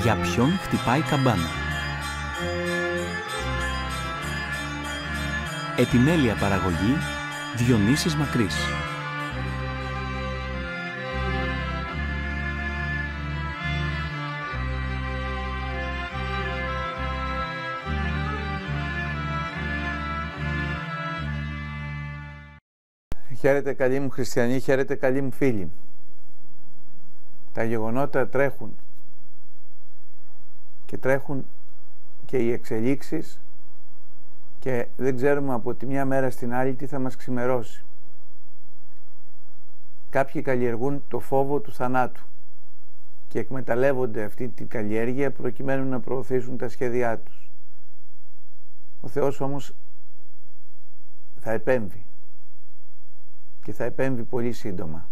Για ποιον χτυπάει η καμπάνα. Επιμέλεια παραγωγή Διονύσης Μακρύς. Χαίρετε καλοί μου χριστιανοί, χαίρετε καλοί μου φίλοι. Τα γεγονότα τρέχουν και τρέχουν και οι εξελίξεις και δεν ξέρουμε από τη μια μέρα στην άλλη τι θα μας ξημερώσει. Κάποιοι καλλιεργούν το φόβο του θανάτου και εκμεταλλεύονται αυτή την καλλιέργεια προκειμένου να προωθήσουν τα σχέδιά τους. Ο Θεός όμως θα επέμβει και θα επέμβει πολύ σύντομα.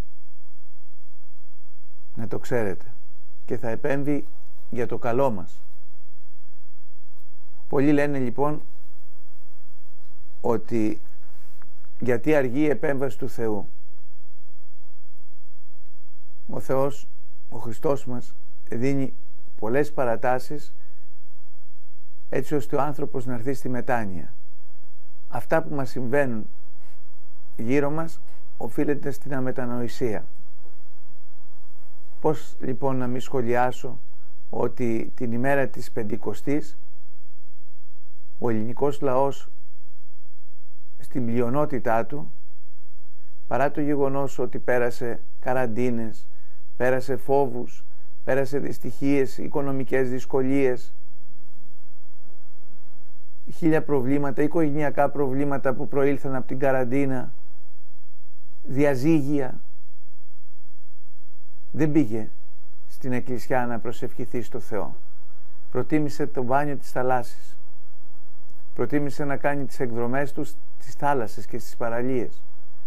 Να το ξέρετε. Και θα επέμβει για το καλό μας. Πολλοί λένε λοιπόν ότι γιατί αργεί η επέμβαση του Θεού. Ο Θεός, ο Χριστός μας δίνει πολλές παρατάσεις έτσι ώστε ο άνθρωπος να έρθει στη μετάνοια. Αυτά που μας συμβαίνουν γύρω μας οφείλεται στην αμετανοησία. Πώς λοιπόν να μην σχολιάσω ότι την ημέρα της Πεντηκοστής ο ελληνικός λαός στην πλειονότητά του, παρά το γεγονός ότι πέρασε καραντίνες, πέρασε φόβους, πέρασε δυστυχίες, οικονομικές δυσκολίες, 1000 προβλήματα, οικογενειακά προβλήματα που προήλθαν από την καραντίνα, διαζύγια, δεν πήγε στην εκκλησιά να προσευχηθεί στο Θεό. Προτίμησε το μπάνιο της θαλάσσης. Προτίμησε να κάνει τις εκδρομές του στις θάλασσες και στις παραλίες.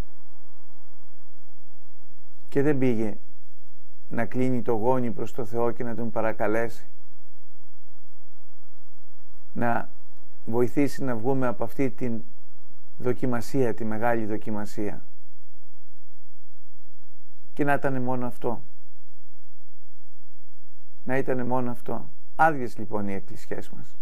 Και δεν πήγε να κλείνει το γόνι προς το Θεό και να τον παρακαλέσει να βοηθήσει να βγούμε από αυτή την δοκιμασία, τη μεγάλη δοκιμασία. Και να ήταν μόνο αυτό. Να ήταν μόνο αυτό. Άδειες λοιπόν οι εκκλησιές μας.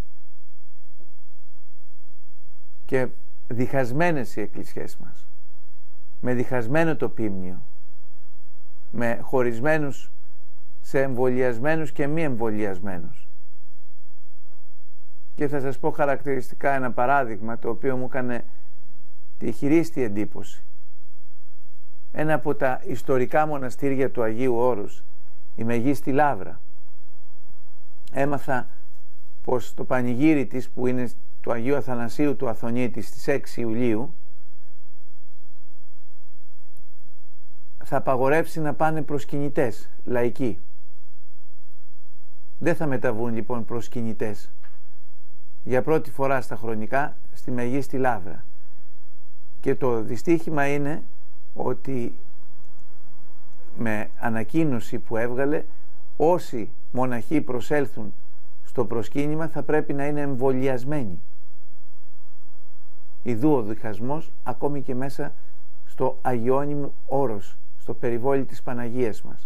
Και διχασμένες οι εκκλησιές μας. Με διχασμένο το πίμνιο. Με χωρισμένους σε εμβολιασμένους και μη εμβολιασμένους. Και θα σας πω χαρακτηριστικά ένα παράδειγμα το οποίο μου έκανε τη χειρίστη εντύπωση. Ένα από τα ιστορικά μοναστήρια του Αγίου Όρους, η Μεγίστη Λαύρα. Έμαθα πως το πανηγύρι της που είναι του Αγίου Αθανασίου του Αθωνίτη στις 6 Ιουλίου θα απαγορεύσει να πάνε προσκυνητές, λαϊκοί. Δεν θα μεταβούν λοιπόν προσκυνητές για πρώτη φορά στα χρονικά στη Μεγίστη Λαύρα. Και το δυστύχημα είναι ότι με ανακοίνωση που έβγαλε όσοι μοναχοί προσέλθουν στο προσκύνημα θα πρέπει να είναι εμβολιασμένοι. Ιδού ο διχασμός ακόμη και μέσα στο Αγιώνυμο Όρος, στο περιβόλι της Παναγίας μας.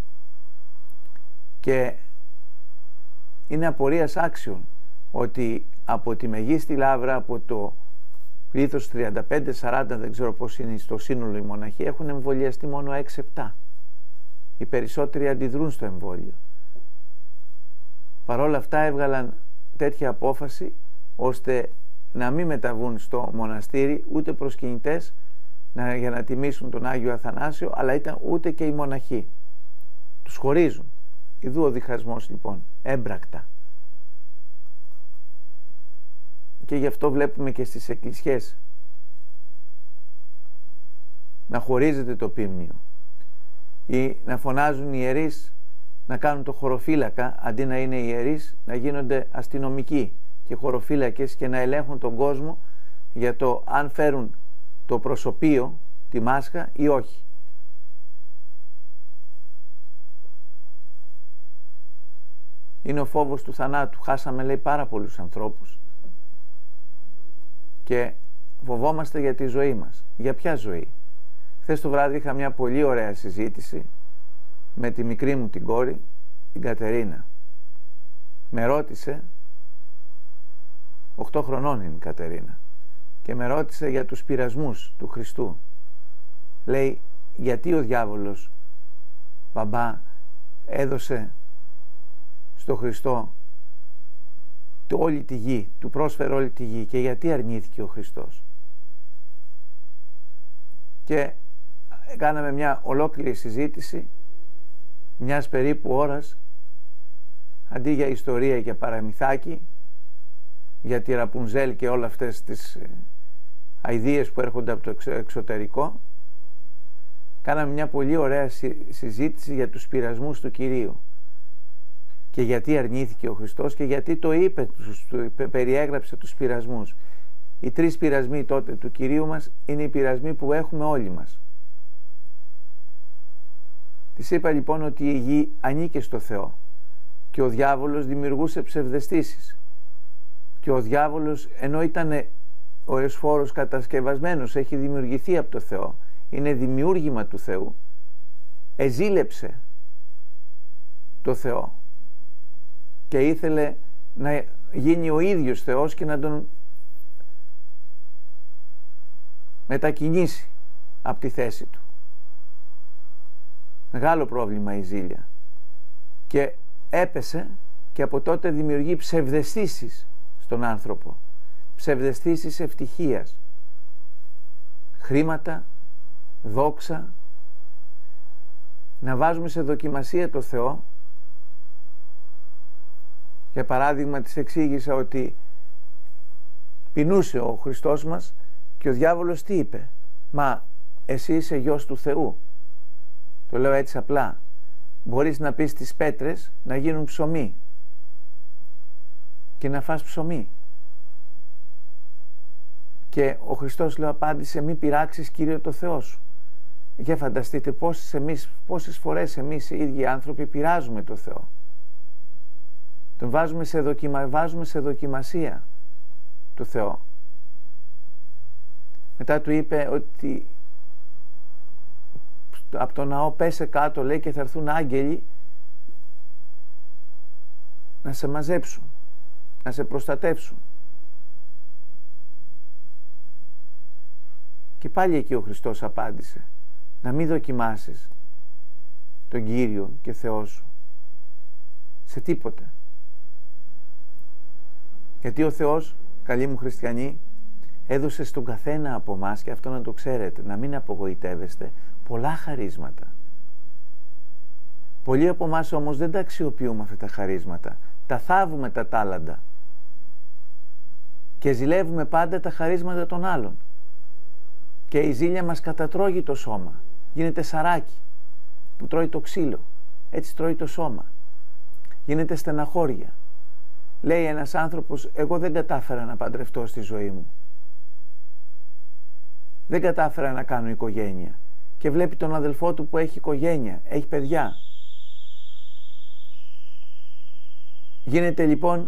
Και είναι απορίας άξιον ότι από τη Μεγίστη Λαύρα, από το πλήθος 35-40, δεν ξέρω πώς είναι στο σύνολο οι μοναχοί, έχουν εμβολιαστεί μόνο 6-7. Οι περισσότεροι αντιδρούν στο εμβόλιο. Παρ' όλα αυτά έβγαλαν τέτοια απόφαση ώστε να μην μεταβούν στο μοναστήρι ούτε προσκυνητές για να τιμήσουν τον Άγιο Αθανάσιο, αλλά ήταν ούτε και οι μοναχοί. Τους χωρίζουν. Ιδού ο διχασμός λοιπόν, έμπρακτα. Και γι' αυτό βλέπουμε και στις εκκλησιές να χωρίζεται το πίμνιο ή να φωνάζουν οι ιερείς να κάνουν το χωροφύλακα, αντί να είναι ιερείς να γίνονται αστυνομικοί και χωροφύλακες και να ελέγχουν τον κόσμο για το αν φέρουν το προσωπείο, τη μάσκα ή όχι. Είναι ο φόβος του θανάτου. Χάσαμε, λέει, πάρα πολλούς ανθρώπους και φοβόμαστε για τη ζωή μας. Για ποια ζωή? Χθες το βράδυ είχα μια πολύ ωραία συζήτηση με τη μικρή μου την κόρη, την Κατερίνα. με ρώτησε, 8 χρονών είναι η Κατερίνα, και με ρώτησε για τους πειρασμούς του Χριστού. Λέει, γιατί ο διάβολος, μπαμπά, έδωσε στο Χριστό όλη τη γη, του πρόσφερε όλη τη γη, και γιατί αρνήθηκε ο Χριστός? Και κάναμε μια ολόκληρη συζήτηση μιας περίπου ώρας, αντί για ιστορία και παραμυθάκι, για τη Ραπουνζέλ και όλα αυτές τις αηδίες που έρχονται από το εξωτερικό. Κάναμε μια πολύ ωραία συζήτηση για τους πειρασμούς του Κυρίου και γιατί αρνήθηκε ο Χριστός και γιατί το είπε, περιέγραψε τους πειρασμούς. Οι 3 πειρασμοί τότε του Κυρίου μας είναι οι πειρασμοί που έχουμε όλοι μας. Της είπα λοιπόν ότι η γη ανήκε στο Θεό και ο διάβολος δημιουργούσε ψευδαισθήσεις, και ο διάβολος, ενώ ήταν ο εσφόρος κατασκευασμένος, έχει δημιουργηθεί από το Θεό, είναι δημιούργημα του Θεού, εζήλεψε το Θεό και ήθελε να γίνει ο ίδιος Θεός και να τον μετακινήσει από τη θέση του. Μεγάλο πρόβλημα η ζήλια, και έπεσε, και από τότε δημιουργεί ψευδαισθήσεις στον άνθρωπο, ψευδαισθήσεις ευτυχίας, χρήματα, δόξα, να βάζουμε σε δοκιμασία το Θεό. Για παράδειγμα, της εξήγησα ότι πεινούσε ο Χριστός μας και ο διάβολος τι είπε? Μα εσύ είσαι γιος του Θεού. Το λέω έτσι απλά. Μπορείς να πεις τις πέτρες να γίνουν ψωμί και να φας ψωμί. Και ο Χριστός, λέω, απάντησε, μη πειράξεις Κύριο το Θεό σου. Για φανταστείτε πόσες φορές εμείς οι ίδιοι άνθρωποι πειράζουμε το Θεό. Τον βάζουμε σε δοκιμασία το Θεό. Μετά του είπε ότι από το ναό πέσε κάτω, λέει, και θα έρθουν άγγελοι να σε μαζέψουν, να σε προστατεύσουν. Και πάλι εκεί ο Χριστός απάντησε, να μην δοκιμάσεις τον Κύριο και Θεό σου σε τίποτε. Γιατί ο Θεός, καλοί μου χριστιανοί, έδωσε στον καθένα από εμάς, και αυτό να το ξέρετε, να μην απογοητεύεστε, πολλά χαρίσματα. Πολλοί από εμάς όμως δεν τα αξιοποιούμε αυτά τα χαρίσματα. Τα θάβουμε τα τάλαντα και ζηλεύουμε πάντα τα χαρίσματα των άλλων. Και η ζήλια μας κατατρώγει το σώμα. Γίνεται σαράκι που τρώει το ξύλο. Έτσι τρώει το σώμα. Γίνεται στεναχώρια. Λέει ένας άνθρωπος, εγώ δεν κατάφερα να παντρευτώ στη ζωή μου. Δεν κατάφερα να κάνω οικογένεια. Και βλέπει τον αδελφό του που έχει οικογένεια, έχει παιδιά. Γίνεται λοιπόν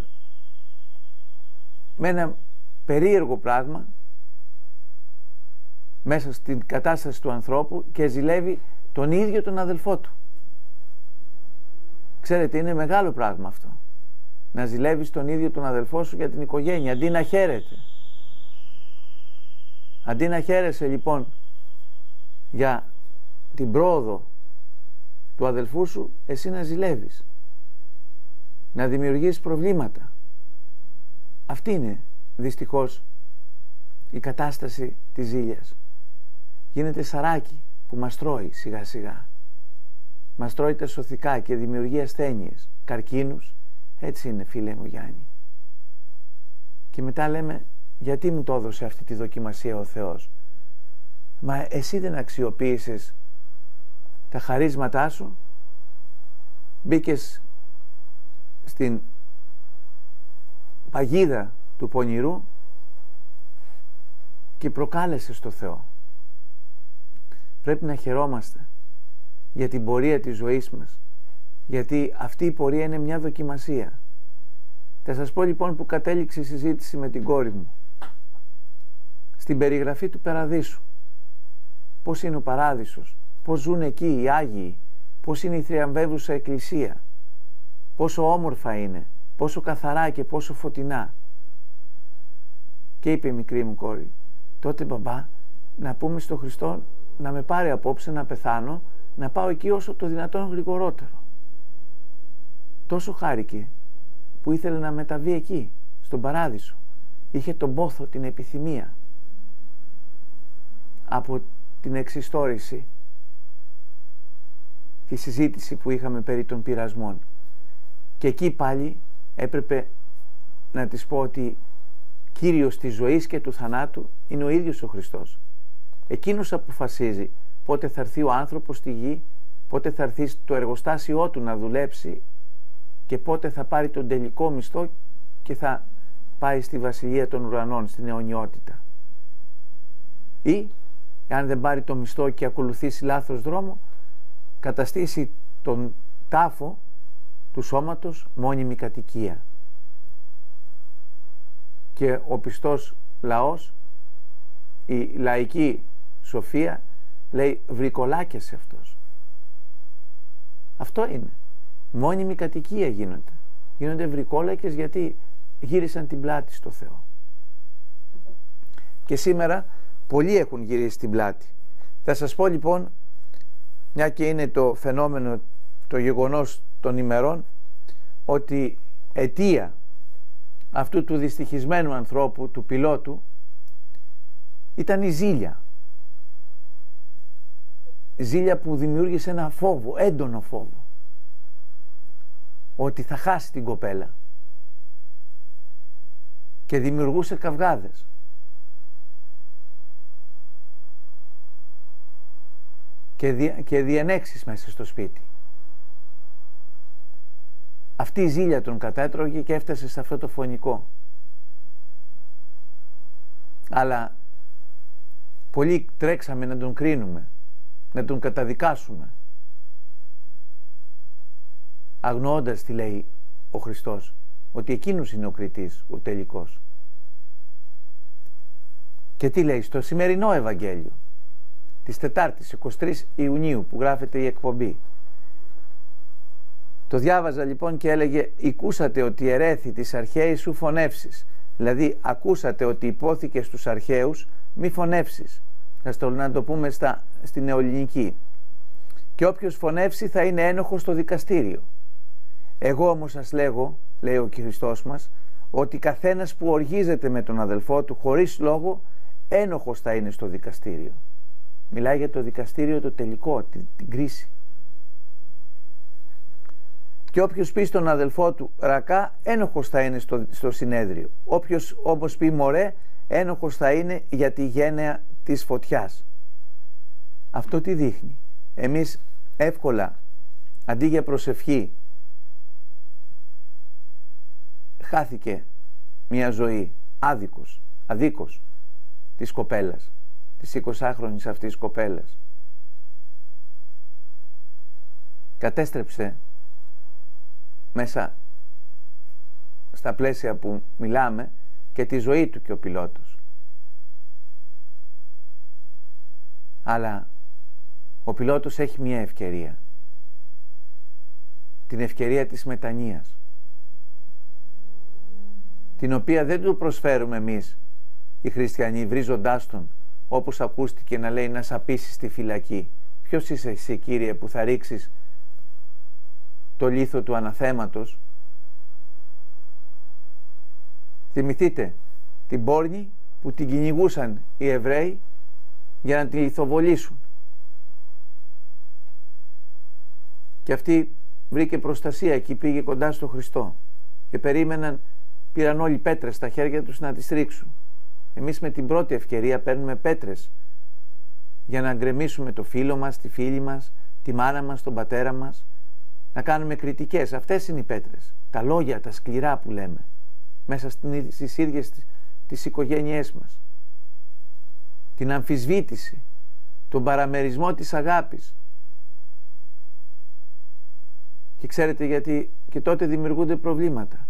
με ένα περίεργο πράγμα μέσα στην κατάσταση του ανθρώπου και ζηλεύει τον ίδιο τον αδελφό του. Ξέρετε, είναι μεγάλο πράγμα αυτό. Να ζηλεύεις τον ίδιο τον αδελφό σου για την οικογένεια, αντί να χαίρεται. Αντί να χαίρεσαι λοιπόν για την πρόοδο του αδελφού σου, εσύ να ζηλεύεις, να δημιουργείς προβλήματα. Αυτή είναι δυστυχώς η κατάσταση της ζήλιας. Γίνεται σαράκι που μας τρώει σιγά σιγά. Μας τρώει τα σωθικά και δημιουργεί ασθένειες, καρκίνους. Έτσι είναι, φίλε μου Γιάννη. Και μετά λέμε, γιατί μου το έδωσε αυτή τη δοκιμασία ο Θεός? Μα εσύ δεν αξιοποίησες τα χαρίσματά σου, μπήκες στην παγίδα του πονηρού και προκάλεσες το Θεό. Πρέπει να χαιρόμαστε για την πορεία της ζωής μας, γιατί αυτή η πορεία είναι μια δοκιμασία. Θα σας πω λοιπόν που κατέληξε η συζήτηση με την κόρη μου. Στην περιγραφή του Παραδείσου. Πώς είναι ο Παράδεισος, πώς ζουν εκεί οι Άγιοι, πώς είναι η θριαμβεύουσα Εκκλησία, πόσο όμορφα είναι, πόσο καθαρά και πόσο φωτεινά. Και είπε η μικρή μου κόρη, τότε μπαμπά, να πούμε στον Χριστό να με πάρει απόψε να πεθάνω, να πάω εκεί όσο το δυνατόν γρηγορότερο. Τόσο χάρηκε που ήθελε να μεταβεί εκεί, στον Παράδεισο. Είχε τον πόθο, την επιθυμία από την εξιστόρηση, τη συζήτηση που είχαμε περί των πειρασμών. Και εκεί πάλι έπρεπε να της πω ότι Κύριος της ζωής και του θανάτου είναι ο ίδιος ο Χριστός. Εκείνος αποφασίζει πότε θα έρθει ο άνθρωπος στη γη, πότε θα έρθει το εργοστάσιό του να δουλέψει και πότε θα πάρει τον τελικό μισθό και θα πάει στη βασιλεία των ουρανών, στην αιωνιότητα. Ή, αν δεν πάρει το μισθό και ακολουθήσει λάθος δρόμο, καταστήσει τον τάφο του σώματος μόνιμη κατοικία. Και ο πιστός λαός, η λαϊκή σοφία λέει βρικολάκιασε αυτός. Αυτό είναι. Μόνιμη κατοικία γίνονται. Γίνονται βρικόλακες γιατί γύρισαν την πλάτη στο Θεό. Και σήμερα πολλοί έχουν γυρίσει την πλάτη. Θα σας πω λοιπόν, μια και είναι το φαινόμενο, το γεγονός των ημερών, ότι αιτία αυτού του δυστυχισμένου ανθρώπου, του πιλότου, ήταν η ζήλια. Ζήλια που δημιούργησε ένα φόβο, έντονο φόβο, ότι θα χάσει την κοπέλα, και δημιουργούσε καυγάδες. Και διενέξεις μέσα στο σπίτι. Αυτή η ζήλια τον κατέτρωγε και έφτασε σε αυτό το φωνικό. Αλλά πολλοί τρέξαμε να τον κρίνουμε, να τον καταδικάσουμε, αγνοώντας τι λέει ο Χριστός, ότι εκείνος είναι ο κριτής, ο τελικός. Και τι λέει στο σημερινό Ευαγγέλιο της Τετάρτης 23 Ιουνίου που γράφεται η εκπομπή. Το διάβαζα λοιπόν και έλεγε, «Οικούσατε ότι ερέθη της αρχαίης σου φωνεύσεις». Δηλαδή ακούσατε ότι υπόθηκε στους αρχαίους μη φωνεύσεις. Να το πούμε στην νεοελληνική. «Και όποιος φωνεύσει θα είναι ένοχος στο δικαστήριο. Εγώ όμως σας λέγω», λέει ο Χριστός μας, «ότι καθένας που οργίζεται με τον αδελφό του χωρίς λόγο, ένοχος θα είναι στο δικαστήριο». Μιλάει για το δικαστήριο το τελικό, την κρίση. «Και όποιος πει στον αδελφό του ρακά, ένοχος θα είναι στο συνέδριο. Όποιος όμως πει μωρέ, ένοχος θα είναι για τη γένεα της φωτιάς». Αυτό τι δείχνει? Εμείς εύκολα, αντί για προσευχή, χάθηκε μια ζωή, αδίκως της κοπέλας, της 20χρονης αυτής κοπέλας. Κατέστρεψε μέσα στα πλαίσια που μιλάμε και τη ζωή του και ο πιλότος. Αλλά ο πιλότος έχει μια ευκαιρία, την ευκαιρία της μετανοίας, την οποία δεν του προσφέρουμε εμείς οι χριστιανοί, βρίζοντάς τον, όπως ακούστηκε να λέει, να σαπίσεις στη φυλακή. Ποιος είσαι εσύ, Κύριε, που θα ρίξεις το λίθο του αναθέματος? Θυμηθείτε την πόρνη που την κυνηγούσαν οι Εβραίοι για να τη λιθοβολήσουν. Και αυτή βρήκε προστασία εκεί, πήγε κοντά στο Χριστό και πήραν όλοι πέτρες στα χέρια τους να τις ρίξουν. Εμείς με την πρώτη ευκαιρία παίρνουμε πέτρες για να γκρεμίσουμε το φίλο μας, τη φίλη μας, τη μάνα μας, τον πατέρα μας, να κάνουμε κριτικές. Αυτές είναι οι πέτρες, τα λόγια, τα σκληρά που λέμε μέσα στις ίδιες τις οικογένειές μας, την αμφισβήτηση, τον παραμερισμό της αγάπης. Και ξέρετε γιατί και τότε δημιουργούνται προβλήματα.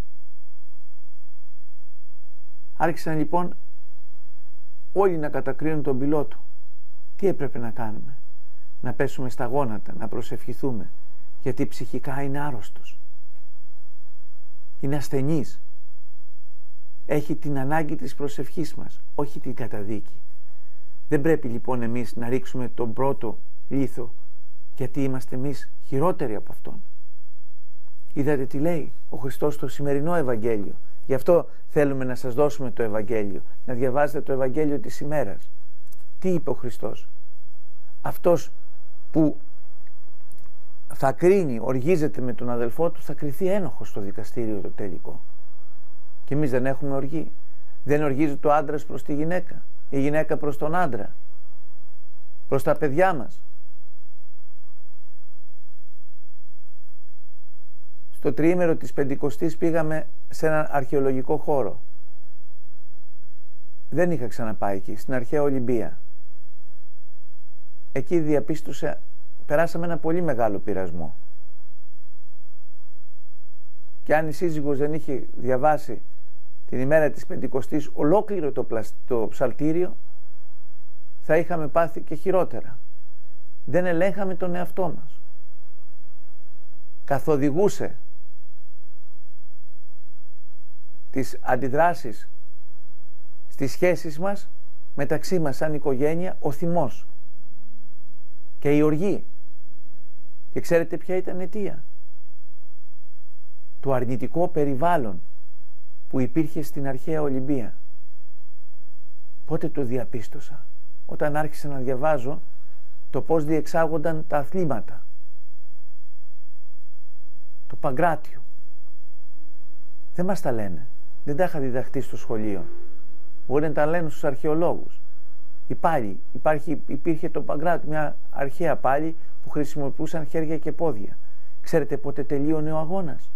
Άρχισαν λοιπόν όλοι να κατακρίνουν τον πιλότο. Τι έπρεπε να κάνουμε? Να πέσουμε στα γόνατα, να προσευχηθούμε, γιατί ψυχικά είναι άρρωστος. Είναι ασθενής. Έχει την ανάγκη της προσευχής μας, όχι την καταδίκη. Δεν πρέπει λοιπόν εμείς να ρίξουμε τον πρώτο λίθο, γιατί είμαστε εμείς χειρότεροι από Αυτόν. Είδατε τι λέει ο Χριστός στο σημερινό Ευαγγέλιο. Γι' αυτό θέλουμε να σας δώσουμε το Ευαγγέλιο, να διαβάζετε το Ευαγγέλιο της ημέρας. Τι είπε ο Χριστός? Αυτός που θα κρίνει, οργίζεται με τον αδελφό του, θα κριθεί ένοχος στο δικαστήριο το τελικό. Και εμείς δεν έχουμε οργή. Δεν οργίζεται ο άντρας προς τη γυναίκα, η γυναίκα προς τον άντρα, προς τα παιδιά μας. Στο τριήμερο της Πεντηκοστής πήγαμε σε έναν αρχαιολογικό χώρο. Δεν είχα ξαναπάει εκεί, στην αρχαία Ολυμπία. Εκεί διαπίστωσα, περάσαμε ένα πολύ μεγάλο πειρασμό. Και αν η σύζυγος δεν είχε διαβάσει την ημέρα της Πεντηκοστής ολόκληρο το ψαλτήριο, θα είχαμε πάθει και χειρότερα. Δεν ελέγχαμε τον εαυτό μας. Καθοδηγούσε τις αντιδράσεις στις σχέσεις μας μεταξύ μας σαν οικογένεια ο θυμός και η οργή. Και ξέρετε ποια ήταν αιτία? Το αρνητικό περιβάλλον που υπήρχε στην αρχαία Ολυμπία. Πότε το διαπίστωσα? Όταν άρχισα να διαβάζω το πώς διεξάγονταν τα αθλήματα. Το Παγκράτιο. Δεν μας τα λένε. Δεν τα είχα διδαχτεί στο σχολείο. Μπορεί να τα λένε στους αρχαιολόγους. Υπήρχε το Παγκράτιο, μια αρχαία πάλι που χρησιμοποιούσαν χέρια και πόδια. Ξέρετε πότε τελείωνε ο αγώνας?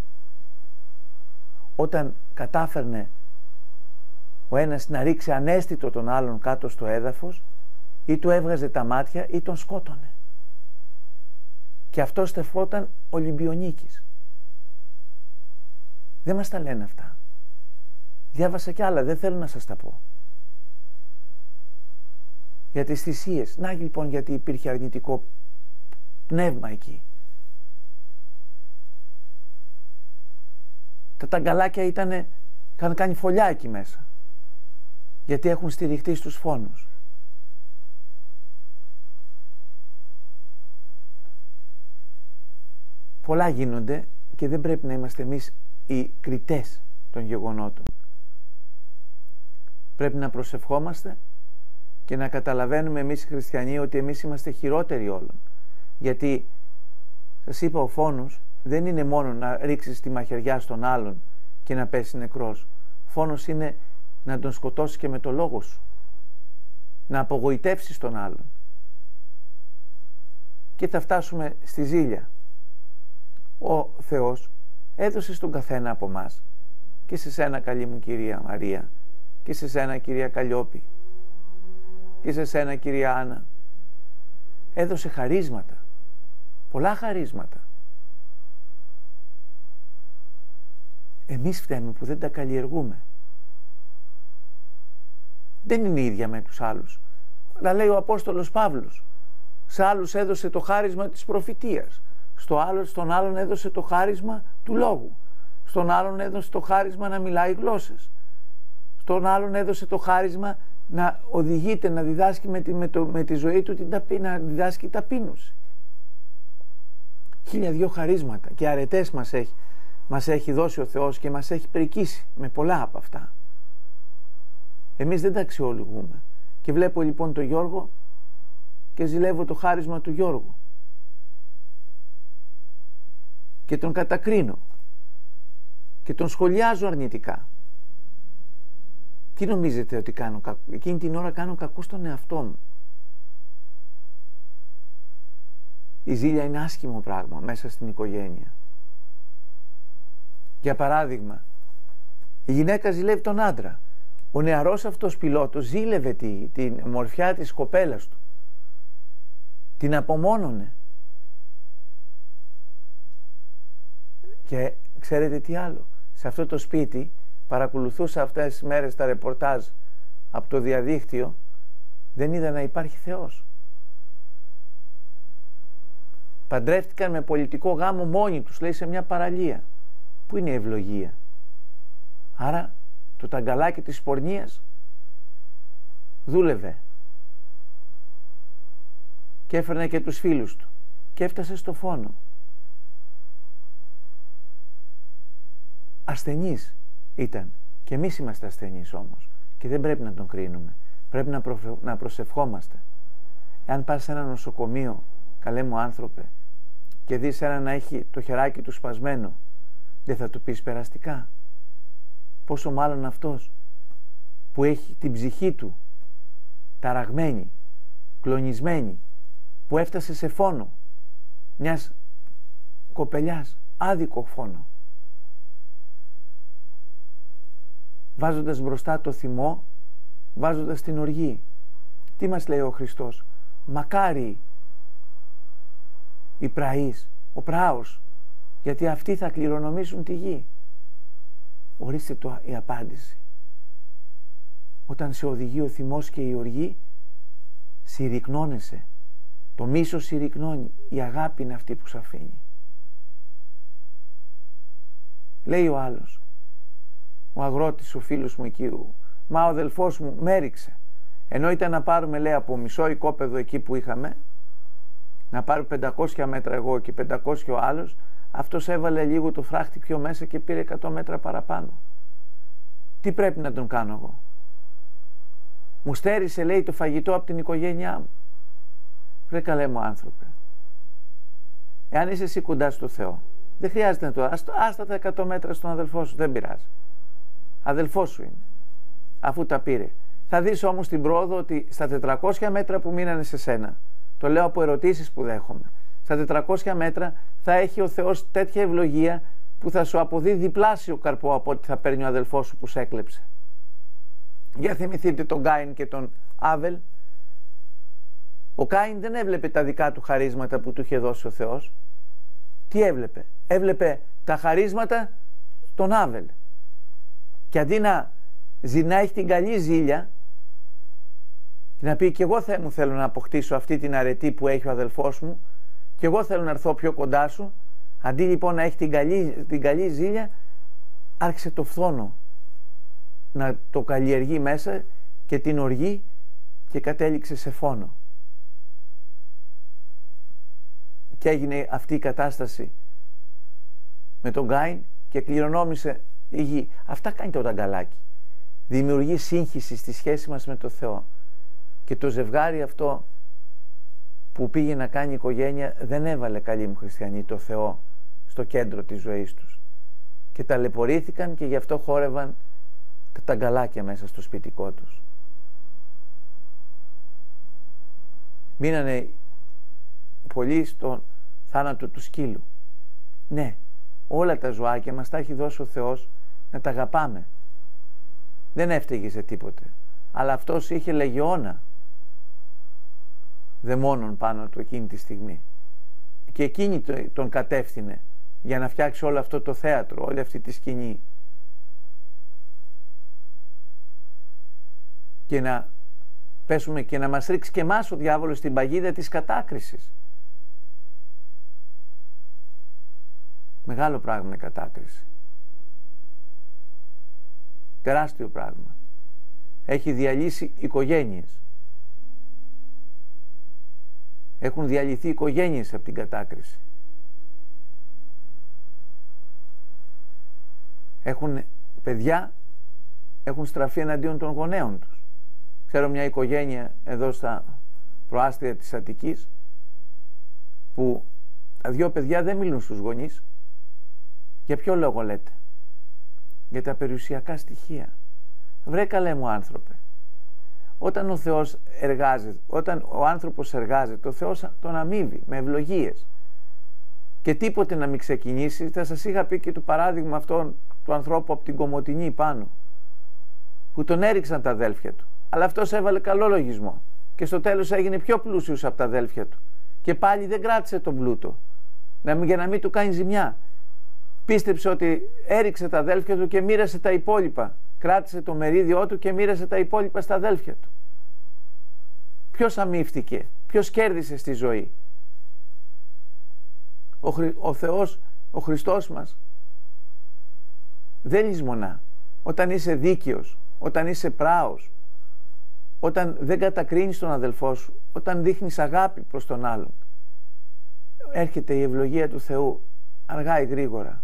Όταν κατάφερνε ο ένας να ρίξει ανέστητο τον άλλον κάτω στο έδαφος, ή του έβγαζε τα μάτια ή τον σκότωνε. Και αυτός στεφόταν Ολυμπιονίκης. Δεν μας τα λένε αυτά. Διάβασα κι άλλα, δεν θέλω να σας τα πω. Για τις θυσίες. Να λοιπόν γιατί υπήρχε αρνητικό πνεύμα εκεί. Τα ταγκαλάκια είχαν κάνει φωλιά εκεί μέσα. Γιατί έχουν στηριχτεί στους φόνους. Πολλά γίνονται και δεν πρέπει να είμαστε εμείς οι κριτές των γεγονότων. Πρέπει να προσευχόμαστε και να καταλαβαίνουμε εμείς οι χριστιανοί ότι εμείς είμαστε χειρότεροι όλων. Γιατί σας είπα, ο φόνος δεν είναι μόνο να ρίξεις τη μαχαιριά στον άλλον και να πέσει νεκρός. Φόνος είναι να τον σκοτώσεις και με το λόγο σου. Να απογοητεύσεις τον άλλον. Και θα φτάσουμε στη ζήλια. Ο Θεός έδωσε στον καθένα από μας, και σε σένα καλή μου κυρία Μαρία, και σε σένα κυρία Καλλιόπη, και σε σένα κυρία Άννα, έδωσε χαρίσματα, πολλά χαρίσματα. Εμείς φταίμε που δεν τα καλλιεργούμε. Δεν είναι ίδια με τους άλλους. Να λέει ο Απόστολος Παύλος, σε άλλους έδωσε το χάρισμα της προφητείας, στον άλλον έδωσε το χάρισμα του λόγου, στον άλλον έδωσε το χάρισμα να μιλάει γλώσσες, στον άλλον έδωσε το χάρισμα να οδηγείται, να διδάσκει με τη ζωή του να διδάσκει ταπείνωση. 1002 χαρίσματα και αρετές μας έχει δώσει ο Θεός και μας έχει πρικήσει με πολλά από αυτά. Εμείς δεν τα αξιολογούμε. Και βλέπω λοιπόν τον Γιώργο και ζηλεύω το χάρισμα του Γιώργου και τον κατακρίνω και τον σχολιάζω αρνητικά. Τι νομίζετε ότι κάνω κακό? Εκείνη την ώρα κάνω κακό στον εαυτό μου. Η ζήλια είναι άσχημο πράγμα μέσα στην οικογένεια. Για παράδειγμα, η γυναίκα ζηλεύει τον άντρα. Ο νεαρός αυτός πιλότος ζήλευε την ομορφιά της κοπέλας του. Την απομόνωνε. Και ξέρετε τι άλλο? Σε αυτό το σπίτι παρακολουθούσα αυτές τις μέρες τα ρεπορτάζ από το διαδίκτυο, δεν είδα να υπάρχει Θεός. Παντρεύτηκαν με πολιτικό γάμο μόνοι τους, λέει, σε μια παραλία. Πού είναι η ευλογία? Άρα το ταγκαλάκι της πορνείας δούλευε και έφερνε και τους φίλους του και έφτασε στο φόνο. Ασθενής ήταν, και εμείς είμαστε ασθενείς όμως, και δεν πρέπει να τον κρίνουμε. Πρέπει να προσευχόμαστε. Εάν πας σε ένα νοσοκομείο, καλέ μου άνθρωπε, και δεις έναν να έχει το χεράκι του σπασμένο, δεν θα του πεις περαστικά? Πόσο μάλλον αυτός που έχει την ψυχή του ταραγμένη, κλονισμένη, που έφτασε σε φόνο μιας κοπελιάς, άδικο φόνο, βάζοντας μπροστά το θυμό, βάζοντας την οργή. Τι μας λέει ο Χριστός? Μακάρι οι πραείς, ο πράος, γιατί αυτοί θα κληρονομήσουν τη γη. Ορίστε η απάντηση. Όταν σε οδηγεί ο θυμός και η οργή, συρρυκνώνεσαι. Το μίσος συρρυκνώνει. Η αγάπη είναι αυτή που σ' αφήνει. Λέει ο άλλος, ο αγρότης, ο φίλος μου εκεί, μα ο αδελφός μου με έριξε. Ενώ ήταν να πάρουμε, λέει, από μισό οικόπεδο εκεί που είχαμε, να πάρω 500 μέτρα εγώ και 500 ο άλλος, αυτός έβαλε λίγο το φράχτη πιο μέσα και πήρε 100 μέτρα παραπάνω. Τι πρέπει να τον κάνω εγώ? Μου στέρισε, λέει, το φαγητό από την οικογένειά μου. Βρε καλέ μου άνθρωπε, εάν είσαι εσύ κοντά στο Θεό, δεν χρειάζεται να το άστα τα 100 μέτρα στον αδελφό σου, δεν πειράζει. Αδελφός σου είναι, αφού τα πήρε. Θα δεις όμως την πρόοδο ότι στα 400 μέτρα που μείνανε σε σένα, το λέω από ερωτήσεις που δέχομαι, στα 400 μέτρα θα έχει ο Θεός τέτοια ευλογία που θα σου αποδίδει διπλάσιο καρπό από ό,τι θα παίρνει ο αδελφός σου που σε έκλεψε. Για θυμηθείτε τον Κάιν και τον Άβελ. Ο Κάιν δεν έβλεπε τα δικά του χαρίσματα που του είχε δώσει ο Θεός. Τι έβλεπε? Έβλεπε τα χαρίσματα των Άβελ. Και αντί να ζηνάει την καλή ζήλια και να πει και εγώ Θεέ μου θέλω να αποκτήσω αυτή την αρετή που έχει ο αδελφός μου και εγώ θέλω να έρθω πιο κοντά σου, αντί λοιπόν να έχει την καλή ζήλια, άρχισε το φθόνο να το καλλιεργεί μέσα και την οργή και κατέληξε σε φόνο. Και έγινε αυτή η κατάσταση με τον Κάιν και κληρονόμησε η γη. Αυτά κάνει το ταγκαλάκι. Δημιουργεί σύγχυση στη σχέση μας με το Θεό. Και το ζευγάρι αυτό που πήγε να κάνει οικογένεια δεν έβαλε, καλοί μου χριστιανοί, το Θεό στο κέντρο της ζωής τους. Και ταλαιπωρήθηκαν και γι' αυτό χόρευαν τα ταγκαλάκια μέσα στο σπιτικό τους. Μείνανε πολλοί στον θάνατο του σκύλου. Ναι, όλα τα ζωάκια μας τα έχει δώσει ο Θεός να τα αγαπάμε. Δεν έφταιγε σε τίποτε. Αλλά αυτός είχε λεγεώνα δαιμόνων πάνω του εκείνη τη στιγμή. Και εκείνη τον κατεύθυνε για να φτιάξει όλο αυτό το θέατρο, όλη αυτή τη σκηνή. Και να πέσουμε και να μας ρίξει και εμάς ο διάβολος στην παγίδα της κατάκρισης. Μεγάλο πράγμα η κατάκριση. Τεράστιο πράγμα. Έχει διαλύσει οικογένειες. Έχουν διαλυθεί οικογένειες από την κατάκριση. Παιδιά έχουν στραφεί εναντίον των γονέων τους. Ξέρω μια οικογένεια εδώ στα προάστια της Αττικής που τα δύο παιδιά δεν μιλούν στους γονείς. Για ποιο λόγο λέτε? Για τα περιουσιακά στοιχεία. Βρε καλέ μου άνθρωπε, όταν ο Θεός εργάζεται, όταν ο άνθρωπος εργάζεται, ο Θεός τον αμείβει με ευλογίες. Και τίποτε να μην ξεκινήσει, θα σας είχα πει και το παράδειγμα αυτόν του ανθρώπου από την Κομοτηνή πάνω, που τον έριξαν τα αδέλφια του. Αλλά αυτός έβαλε καλό λογισμό και στο τέλος έγινε πιο πλούσιος από τα αδέλφια του. Και πάλι δεν κράτησε τον πλούτο, για να μην του κάνει ζημιά. Πίστεψε ότι έριξε τα αδέλφια του και μοίρασε τα υπόλοιπα. Κράτησε το μερίδιό του και μοίρασε τα υπόλοιπα στα αδέλφια του. Ποιος αμύφθηκε, ποιος κέρδισε στη ζωή? Ο Θεός, ο Χριστός μας δεν λησμονά. όταν είσαι δίκαιος, όταν είσαι πράος, όταν δεν κατακρίνεις τον αδελφό σου, όταν δείχνεις αγάπη προς τον άλλον, έρχεται η ευλογία του Θεού αργά ή γρήγορα.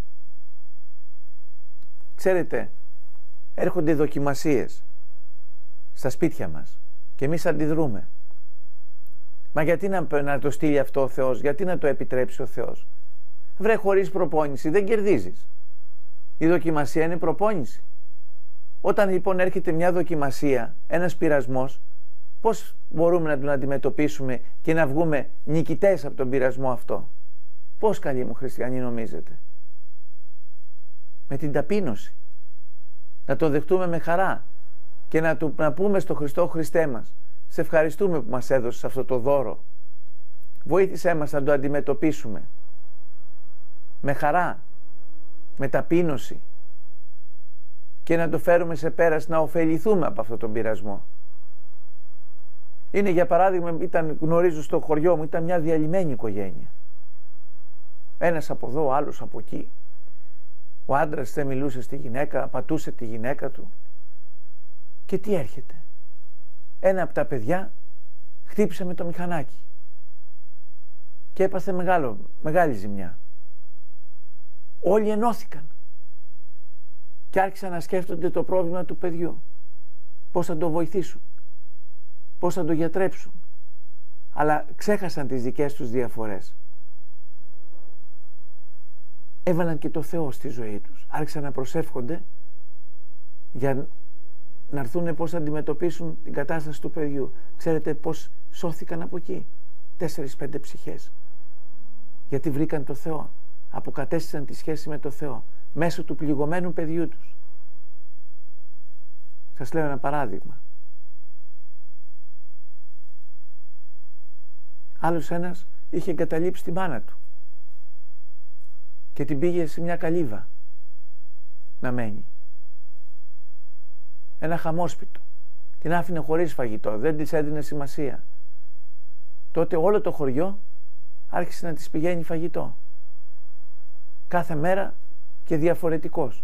Ξέρετε, έρχονται δοκιμασίες στα σπίτια μας και εμείς αντιδρούμε. Μα γιατί να το στείλει αυτό ο Θεός, γιατί να το επιτρέψει ο Θεός? Βρε, χωρίς προπόνηση δεν κερδίζεις. Η δοκιμασία είναι προπόνηση. Όταν λοιπόν έρχεται μια δοκιμασία, ένας πειρασμός, πώς μπορούμε να τον αντιμετωπίσουμε και να βγούμε νικητές από τον πειρασμό αυτό? Πώς, καλοί μου χριστιανοί, νομίζετε? Με την ταπείνωση. Να το δεχτούμε με χαρά και να πούμε στο Χριστό: Χριστέ μας, σε ευχαριστούμε που μας έδωσες αυτό το δώρο. Βοήθησέ μας να το αντιμετωπίσουμε με χαρά, με ταπείνωση και να το φέρουμε σε πέρας, να ωφεληθούμε από αυτό τον πειρασμό. Είναι, για παράδειγμα, γνωρίζω στο χωριό μου, ήταν μια διαλυμένη οικογένεια. Ένας από εδώ, ο άλλος από εκεί. Ο άντρας δεν μιλούσε στη γυναίκα, πατούσε τη γυναίκα του. Και τι έρχεται? Ένα από τα παιδιά χτύπησε με το μηχανάκι και έπαθε μεγάλη ζημιά. Όλοι ενώθηκαν και άρχισαν να σκέφτονται το πρόβλημα του παιδιού. Πώς θα το βοηθήσουν, πώς θα το γιατρέψουν. Αλλά ξέχασαν τις δικές τους διαφορές. Έβαλαν και το Θεό στη ζωή τους. Άρχισαν να προσεύχονται για να έρθουν πώς θα αντιμετωπίσουν την κατάσταση του παιδιού. Ξέρετε πώς σώθηκαν από εκεί? 4-5 ψυχές. Γιατί βρήκαν το Θεό. Αποκατέστησαν τη σχέση με το Θεό μέσω του πληγωμένου παιδιού τους. Σας λέω ένα παράδειγμα. Άλλος ένας είχε εγκαταλείψει τη μάνα του και την πήγε σε μια καλύβα να μένει. Ένα χαμόσπιτο. Την άφηνε χωρίς φαγητό, δεν της έδινε σημασία. Τότε όλο το χωριό άρχισε να της πηγαίνει φαγητό. Κάθε μέρα και διαφορετικός.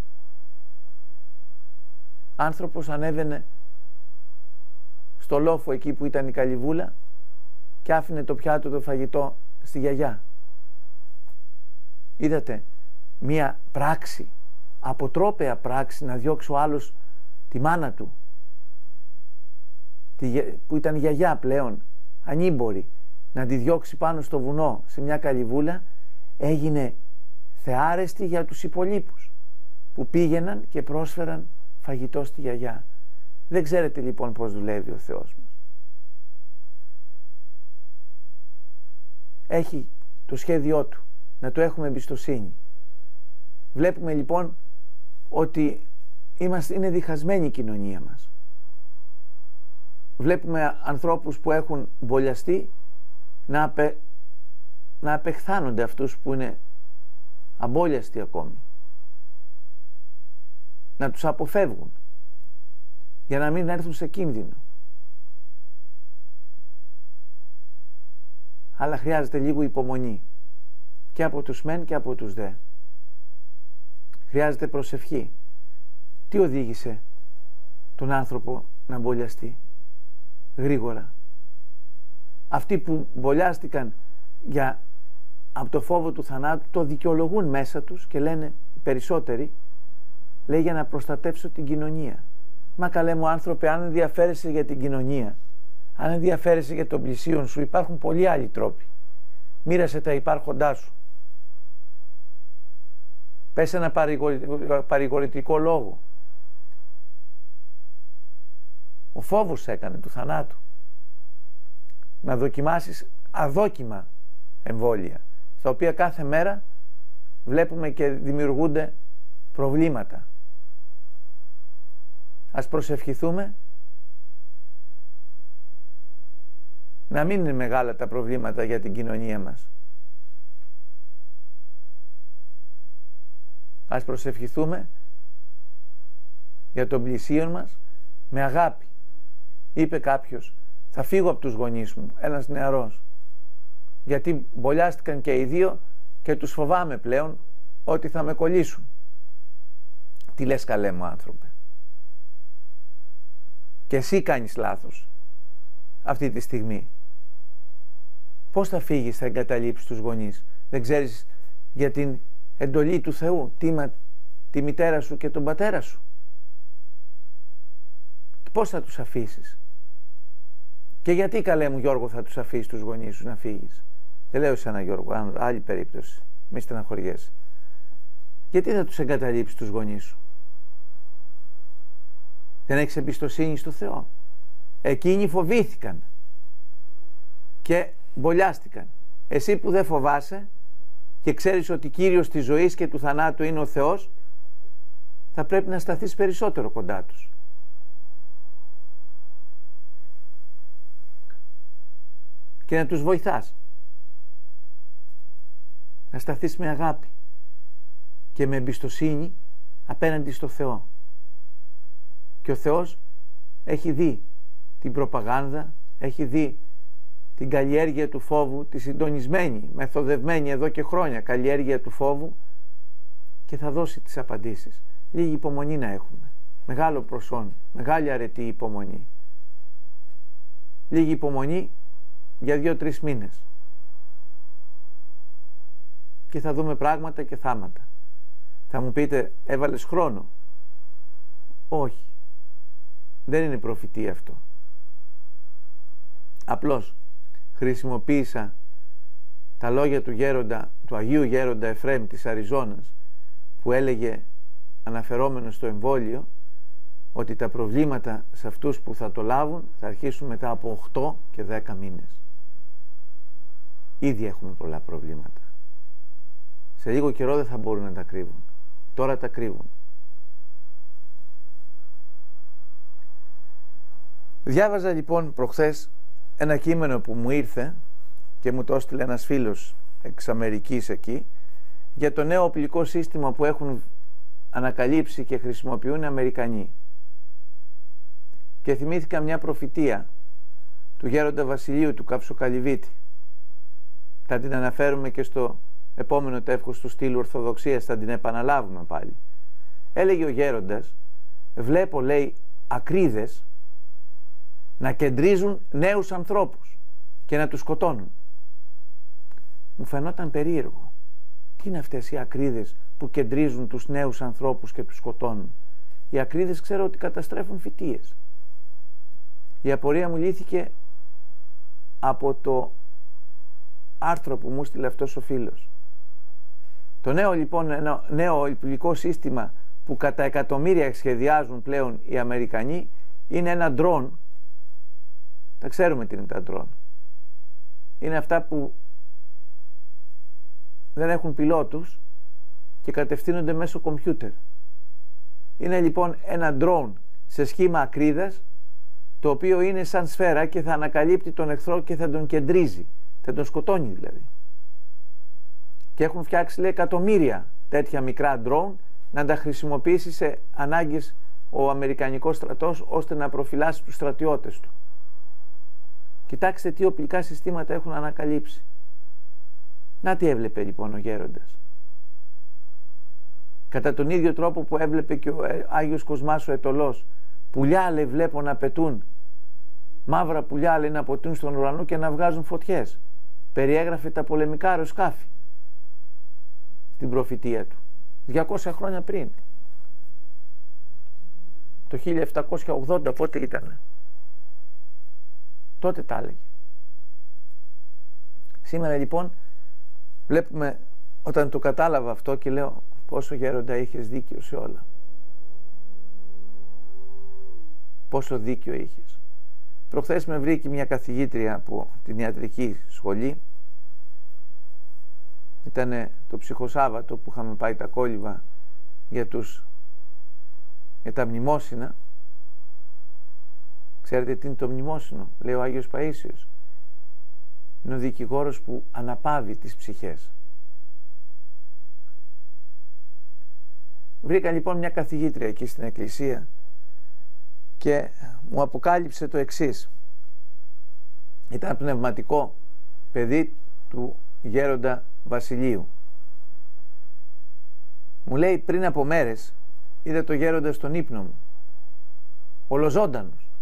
Άνθρωπος ανέβαινε στο λόφο εκεί που ήταν η καλυβούλα και άφηνε το πιάτο το φαγητό στη γιαγιά. Είδατε, μία πράξη, αποτρόπαια πράξη, να διώξει ο άλλος τη μάνα του, που ήταν γιαγιά πλέον, ανήμπορη, να τη διώξει πάνω στο βουνό σε μια καλυβούλα, έγινε θεάρεστη για τους υπολείπους που πήγαιναν και πρόσφεραν φαγητό στη γιαγιά. Δεν ξέρετε λοιπόν πώς δουλεύει ο Θεός μας. Έχει το σχέδιό του, να το έχουμε εμπιστοσύνη. Βλέπουμε λοιπόν ότι είναι διχασμένη η κοινωνία μας. Βλέπουμε ανθρώπους που έχουν μπολιαστεί να απεχθάνονται αυτούς που είναι αμπόλιαστοι ακόμη. Να τους αποφεύγουν για να μην έρθουν σε κίνδυνο. Αλλά χρειάζεται λίγο υπομονή και από τους μεν και από τους δε. Χρειάζεται προσευχή. Τι οδήγησε τον άνθρωπο να μπολιαστεί? Γρήγορα. Αυτοί που μπολιάστηκαν από το φόβο του θανάτου το δικαιολογούν μέσα τους και λένε, οι περισσότεροι, λέει, για να προστατεύσω την κοινωνία. Μα καλέ μου άνθρωπε, αν ενδιαφέρεσαι για την κοινωνία, αν ενδιαφέρεσαι για τον πλησίον σου, υπάρχουν πολλοί άλλοι τρόποι. Μοίρασε τα υπάρχοντά σου. Πες ένα παρηγορητικό λόγο. Ο φόβος έκανε του θανάτου. Να δοκιμάσεις αδόκιμα εμβόλια, στα οποία κάθε μέρα βλέπουμε και δημιουργούνται προβλήματα. Ας προσευχηθούμε να μην είναι μεγάλα τα προβλήματα για την κοινωνία μας. Ας προσευχηθούμε για τον πλησίον μας με αγάπη. Είπε κάποιος, θα φύγω από τους γονείς μου, ένας νεαρός, γιατί μπολιάστηκαν και οι δύο και τους φοβάμαι πλέον ότι θα με κολλήσουν. Τι λες καλέ μου άνθρωπε? Και εσύ κάνεις λάθος αυτή τη στιγμή. Πώς θα φύγεις, θα εγκαταλείψεις τους γονείς? Δεν ξέρεις για την εντολή του Θεού, τη μητέρα σου και τον πατέρα σου? Πώς θα τους αφήσεις? Και γιατί καλέ μου Γιώργο θα τους αφήσεις τους γονείς σου να φύγεις? Δεν λέω εσένα Γιώργο, άλλη περίπτωση, μη στεναχωριέσαι. Γιατί θα τους εγκαταλείψεις τους γονείς σου? Δεν έχεις εμπιστοσύνη στο Θεό? Εκείνοι φοβήθηκαν και μπολιάστηκαν. Εσύ που δεν φοβάσαι και ξέρεις ότι Κύριος της ζωής και του θανάτου είναι ο Θεός, θα πρέπει να σταθείς περισσότερο κοντά τους. Και να τους βοηθάς. Να σταθείς με αγάπη και με εμπιστοσύνη απέναντι στο Θεό. Και ο Θεός έχει δει την προπαγάνδα, έχει δει την καλλιέργεια του φόβου, τη συντονισμένη, μεθοδευμένη εδώ και χρόνια καλλιέργεια του φόβου, και θα δώσει τις απαντήσεις. Λίγη υπομονή να έχουμε. Μεγάλο προσόν, μεγάλη αρετή υπομονή. Λίγη υπομονή για 2-3 μήνες. Και θα δούμε πράγματα και θάματα. Θα μου πείτε, έβαλες χρόνο? Όχι. Δεν είναι προφητεία αυτό. Απλώς χρησιμοποίησα τα λόγια του γέροντα, του Αγίου Γέροντα Εφραίμ της Αριζόνας, που έλεγε, αναφερόμενος στο εμβόλιο, ότι τα προβλήματα σε αυτούς που θα το λάβουν θα αρχίσουν μετά από 8 και 10 μήνες. Ήδη έχουμε πολλά προβλήματα. Σε λίγο καιρό δεν θα μπορούν να τα κρύβουν. Τώρα τα κρύβουν. Διάβαζα λοιπόν προχθές ένα κείμενο που μου ήρθε και μου το έστειλε ένας φίλος εξ Αμερικής εκεί, για το νέο οπλικό σύστημα που έχουν ανακαλύψει και χρησιμοποιούν οι Αμερικανοί. Και θυμήθηκα μια προφητεία του γέροντα Βασιλείου του Καψοκαλυβίτη. Θα την αναφέρουμε και στο επόμενο τεύχος του στήλου Ορθοδοξίας, θα την επαναλάβουμε πάλι. Έλεγε ο γέροντας, βλέπω, λέει, ακρίδες να κεντρίζουν νέους ανθρώπους και να τους σκοτώνουν. Μου φαινόταν περίεργο. Τι είναι αυτές οι ακρίδες που κεντρίζουν τους νέους ανθρώπους και τους σκοτώνουν? Οι ακρίδες ξέρω ότι καταστρέφουν φυτίες. Η απορία μου λύθηκε από το άρθρο που μου στείλε αυτός ο φίλος. Το νέο λοιπόν νέο υλικό σύστημα που κατά εκατομμύρια σχεδιάζουν πλέον οι Αμερικανοί είναι ένα ντρόν. Τα ξέρουμε τι είναι τα ντρόν. Είναι αυτά που δεν έχουν πιλότους και κατευθύνονται μέσω κομπιούτερ. Είναι λοιπόν ένα ντρόν σε σχήμα ακρίδας, το οποίο είναι σαν σφαίρα και θα ανακαλύπτει τον εχθρό και θα τον κεντρίζει, θα τον σκοτώνει δηλαδή. Και έχουν φτιάξει, λέει, εκατομμύρια τέτοια μικρά ντρόν να τα χρησιμοποιήσει σε ανάγκες ο Αμερικανικός στρατός, ώστε να προφυλάσει τους στρατιώτες του. Κοιτάξτε τι οπλικά συστήματα έχουν ανακαλύψει. Να τι έβλεπε λοιπόν ο γέροντας. Κατά τον ίδιο τρόπο που έβλεπε και ο Άγιος Κοσμάς ο Αιτωλός. Πουλιά, λέει, βλέπω να πετούν. Μαύρα πουλιά, λέει, να ποτούν στον ουρανό και να βγάζουν φωτιές. Περιέγραφε τα πολεμικά αεροσκάφη στην προφητεία του. 200 χρόνια πριν. Το 1780 πότε ήτανε? Τότε τα έλεγε. Σήμερα λοιπόν βλέπουμε, όταν το κατάλαβα αυτό και λέω, πόσο γέροντα είχες δίκιο σε όλα. Πόσο δίκιο είχες. Προχθές με βρήκε μια καθηγήτρια από την ιατρική σχολή. Ήτανε το ψυχοσάββατο που είχαμε πάει τα κόλληβα για τα μνημόσυνα. Ξέρετε τι είναι το μνημόσυνο? Λέει ο Άγιος Παΐσιος. Είναι ο δικηγόρος που αναπαύει τις ψυχές. Βρήκα λοιπόν μια καθηγήτρια εκεί στην εκκλησία και μου αποκάλυψε το εξής. Ήταν πνευματικό παιδί του γέροντα Βασιλείου. Μου λέει, πριν από μέρες είδα το γέροντα στον ύπνο μου, ολοζώντανος,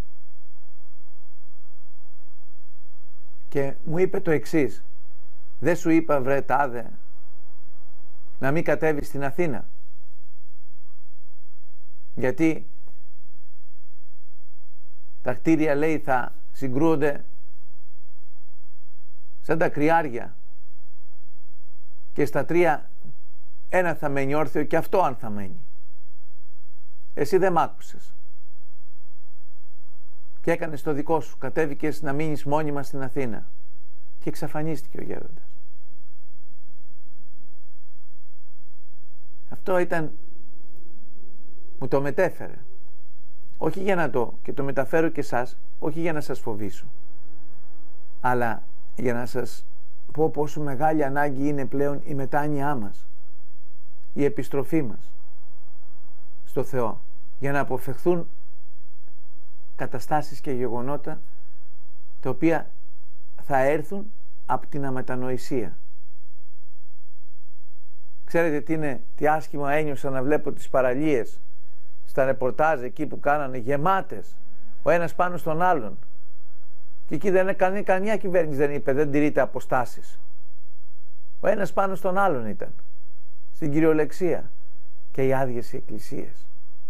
και μου είπε το εξής: δεν σου είπα, βρε τάδε, να μην κατέβεις στην Αθήνα, γιατί τα κτίρια, λέει, θα συγκρούονται σαν τα κρυάρια και στα 3 ένα θα μένει όρθιο, και αυτό αν θα μένει. Εσύ δεν μ' άκουσες και έκανες το δικό σου, κατέβηκες να μείνεις μόνιμα στην Αθήνα, και εξαφανίστηκε ο γέροντας. Αυτό ήταν, μου το μετέφερε, όχι για να και το μεταφέρω και εσάς, όχι για να σας φοβήσω, αλλά για να σας πω πόσο μεγάλη ανάγκη είναι πλέον η μετάνοιά μας, η επιστροφή μας στο Θεό, για να αποφευχθούν καταστάσεις και γεγονότα τα οποία θα έρθουν από την αμετανοησία. Ξέρετε τι άσχημα ένιωσα να βλέπω τις παραλίες στα ρεπορτάζ εκεί που κάνανε, γεμάτες, ο ένας πάνω στον άλλον, και εκεί δεν έκανε καμιά κυβέρνηση, δεν είπε, δεν τηρείται αποστάσεις. Ο ένας πάνω στον άλλον ήταν, στην κυριολεξία, και οι άδειες οι εκκλησίες.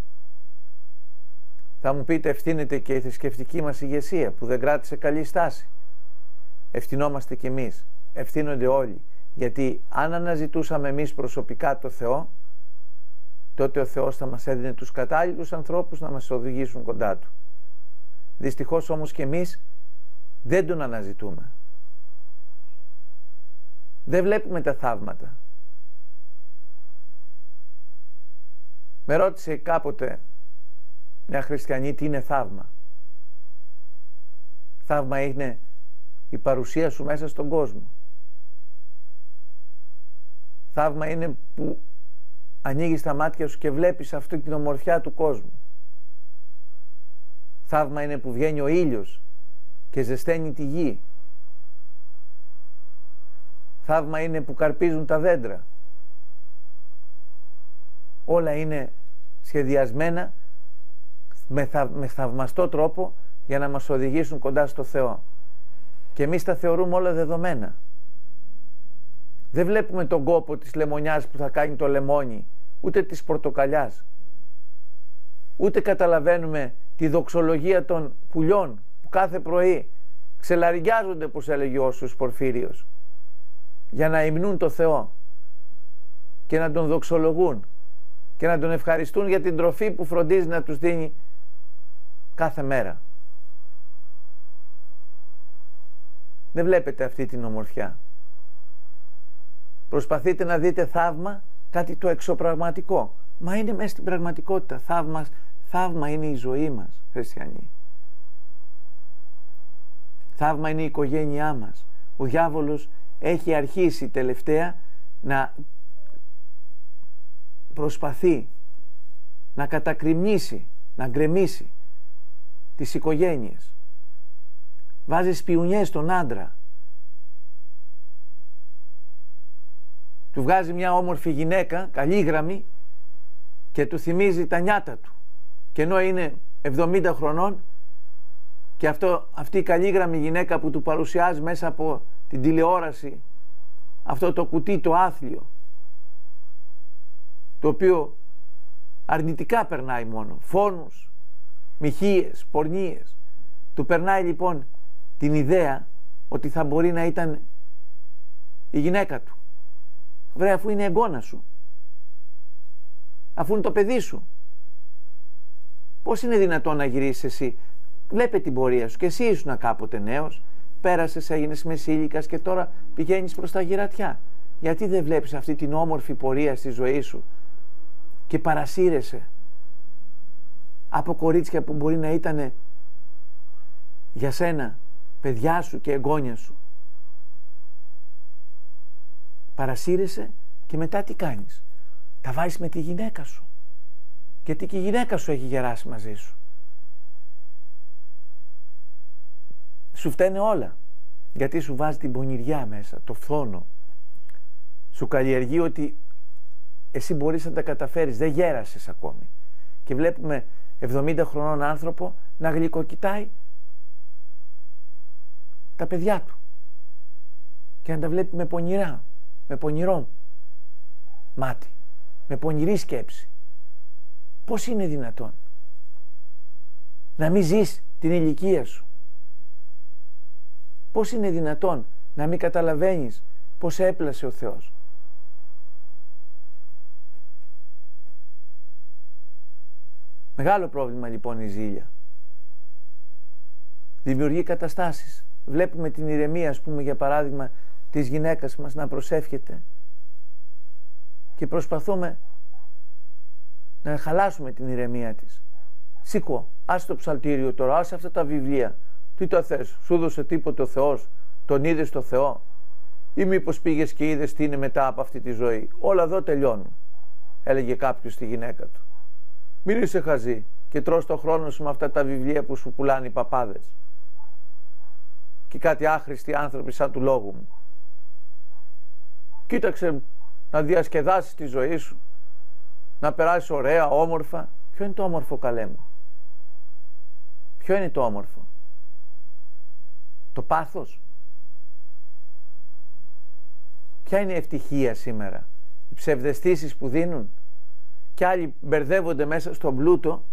Θα μου πείτε, ευθύνεται και η θρησκευτική μας ηγεσία που δεν κράτησε καλή στάση. Ευθυνόμαστε κι εμείς, ευθύνονται όλοι, γιατί αν αναζητούσαμε εμείς προσωπικά το Θεό, τότε ο Θεός θα μας έδινε τους κατάλληλους ανθρώπους να μας οδηγήσουν κοντά Του. Δυστυχώς όμως κι εμείς δεν Τον αναζητούμε. Δεν βλέπουμε τα θαύματα. Με ρώτησε κάποτε μια χριστιανή τι είναι θαύμα. Θαύμα είναι η παρουσία σου μέσα στον κόσμο. Θαύμα είναι που ανοίγεις τα μάτια σου και βλέπεις αυτή την ομορφιά του κόσμου. Θαύμα είναι που βγαίνει ο ήλιος και ζεσταίνει τη γη. Θαύμα είναι που καρπίζουν τα δέντρα. Όλα είναι σχεδιασμένα με θαυμαστό τρόπο για να μας οδηγήσουν κοντά στο Θεό. Και εμείς τα θεωρούμε όλα δεδομένα. Δεν βλέπουμε τον κόπο της λεμονιάς που θα κάνει το λεμόνι, ούτε της πορτοκαλιάς. Ούτε καταλαβαίνουμε τη δοξολογία των πουλιών που κάθε πρωί ξελαριγιάζονται, όπως έλεγε ο Όσιος Πορφύριος, για να υμνούν το Θεό και να Τον δοξολογούν και να Τον ευχαριστούν για την τροφή που φροντίζει να τους δίνει κάθε μέρα. Δεν βλέπετε αυτή την ομορφιά. Προσπαθείτε να δείτε θαύμα, κάτι το εξωπραγματικό. Μα είναι μέσα στην πραγματικότητα. Θαύμα είναι η ζωή μας, χριστιανοί. Θαύμα είναι η οικογένειά μας. Ο διάβολος έχει αρχίσει τελευταία να προσπαθεί να κατακριμνήσει, να γκρεμίσει τις οικογένειες. Βάζει σπιουνιές στον άντρα. Του βγάζει μια όμορφη γυναίκα, καλήγραμμη, και του θυμίζει τα νιάτα του. Και ενώ είναι 70 χρονών και αυτή η καλήγραμμη γυναίκα που του παρουσιάζει μέσα από την τηλεόραση αυτό το κουτί το άθλιο, το οποίο αρνητικά περνάει μόνο, φόνους, μοιχείες, πορνίες, του περνάει λοιπόν την ιδέα ότι θα μπορεί να ήταν η γυναίκα του. Βρε, αφού είναι εγγόνα σου, αφού είναι το παιδί σου, πώς είναι δυνατόν να γυρίσεις εσύ? Βλέπε την πορεία σου, και εσύ ήσουν κάποτε νέος, πέρασες, έγινες μεσήλικας και τώρα πηγαίνεις προς τα γυρατιά. Γιατί δεν βλέπεις αυτή την όμορφη πορεία στη ζωή σου και παρασύρεσαι από κορίτσια που μπορεί να ήταν για σένα παιδιά σου και εγγόνια σου? Παρασύρεσαι και μετά τι κάνεις? Τα βάζεις με τη γυναίκα σου, γιατί και η γυναίκα σου έχει γεράσει μαζί σου. Σου φταίνε όλα, γιατί σου βάζει την πονηριά μέσα, το φθόνο. Σου καλλιεργεί ότι εσύ μπορείς να τα καταφέρεις, δεν γέρασες ακόμη. και βλέπουμε 70 χρονών άνθρωπο να γλυκοκοιτάει τα παιδιά του και να τα βλέπει με πονηρό μάτι, με πονηρή σκέψη. Πώς είναι δυνατόν να μην ζεις την ηλικία σου? Πώς είναι δυνατόν να μην καταλαβαίνεις πώς έπλασε ο Θεός? Μεγάλο πρόβλημα λοιπόν η ζήλια. Δημιουργεί καταστάσεις. Βλέπουμε την ηρεμία, ας πούμε, για παράδειγμα, της γυναίκας μας να προσεύχεται και προσπαθούμε να χαλάσουμε την ηρεμία της. Σήκω, άσε το ψαλτήριο τώρα, άσε αυτά τα βιβλία. Τι τα θες, σου έδωσε τίποτε ο Θεός, τον είδες το Θεό? Ή μήπως πήγες και είδες τι είναι μετά από αυτή τη ζωή? Όλα εδώ τελειώνουν, έλεγε κάποιος στη γυναίκα του. Μην είσαι χαζή και τρως το χρόνο σου με αυτά τα βιβλία που σου πουλάνε οι παπάδες και κάτι άχρηστοι άνθρωποι σαν του λόγου μου. Κοίταξε να διασκεδάσεις τη ζωή σου, να περάσεις ωραία, όμορφα. Ποιο είναι το όμορφο, καλέ μου? Ποιο είναι το όμορφο? Το πάθος? Ποια είναι η ευτυχία σήμερα? Οι ψευδαισθήσεις που δίνουν και άλλοι μπερδεύονται μέσα στον πλούτο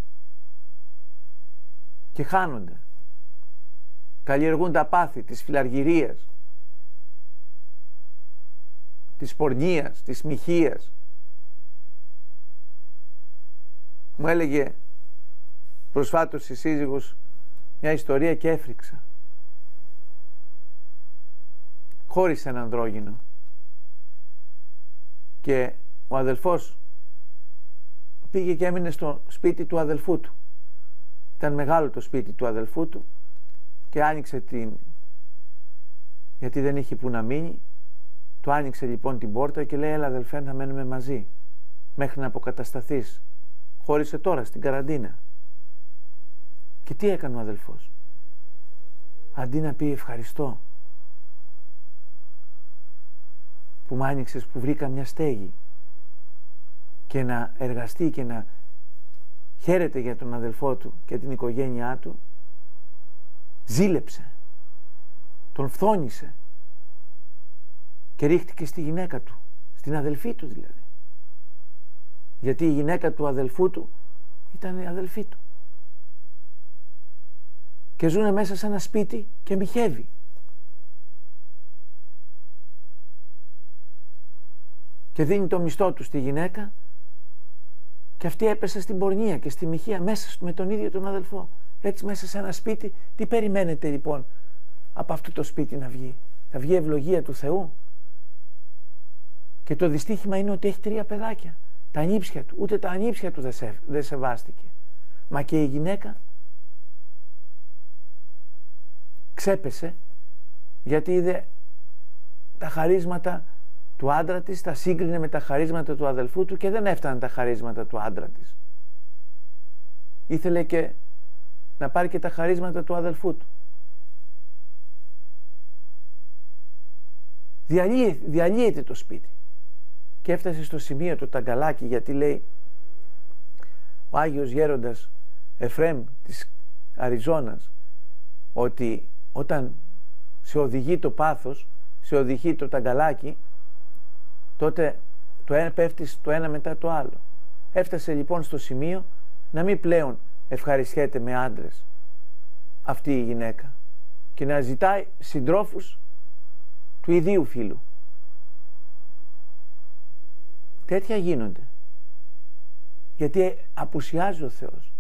και χάνονται. Καλλιεργούν τα πάθη της φιλαργυρίας, της πορνείας, της μοιχείας. Μου έλεγε προσφάτως η σύζυγος μια ιστορία και έφρυξα. Χώρισε έναν ανδρόγυνο και ο αδελφός πήγε και έμεινε στο σπίτι του αδελφού του. Ήταν μεγάλο το σπίτι του αδελφού του και άνοιξε γιατί δεν είχε που να μείνει. Του άνοιξε λοιπόν την πόρτα και λέει: έλα αδελφέ, να μένουμε μαζί μέχρι να αποκατασταθείς. Χώρισε τώρα στην καραντίνα. Και τι έκανε ο αδελφός? Αντί να πει ευχαριστώ που μ' άνοιξες, που βρήκα μια στέγη, και να εργαστεί και να χαίρεται για τον αδελφό του και την οικογένειά του, ζήλεψε, τον φθόνησε και ρίχτηκε στη γυναίκα του, στην αδελφή του δηλαδή. Γιατί η γυναίκα του αδελφού του ήταν η αδελφή του. Και ζουνε μέσα σε ένα σπίτι και μοιχεύει. Και δίνει το μισθό του στη γυναίκα και αυτή έπεσε στην πορνεία και στη μοιχεία μέσα με τον ίδιο τον αδελφό. Έτσι μέσα σε ένα σπίτι, τι περιμένετε λοιπόν από αυτό το σπίτι να βγει? Θα βγει ευλογία του Θεού? Και το δυστύχημα είναι ότι έχει 3 παιδάκια. Τα ανήψια του, ούτε τα ανήψια του δεν σεβάστηκε. Μα και η γυναίκα ξέπεσε γιατί είδε τα χαρίσματα του άντρα της, τα σύγκρινε με τα χαρίσματα του αδελφού του και δεν έφταναν τα χαρίσματα του άντρα της. Ήθελε και να πάρει και τα χαρίσματα του αδελφού του. Διαλύεται το σπίτι. Και έφτασε στο σημείο το ταγκαλάκι, γιατί λέει ο Άγιος Γέροντας Εφραίμ της Αριζόνας ότι όταν σε οδηγεί το πάθος, σε οδηγεί το ταγκαλάκι, τότε το ένα πέφτει το ένα μετά το άλλο. Έφτασε λοιπόν στο σημείο να μην πλέον ευχαριστιέται με άντρες αυτή η γυναίκα και να ζητάει συντρόφους του ιδίου φύλου. Τέτοια γίνονται. Γιατί απουσιάζει ο Θεός.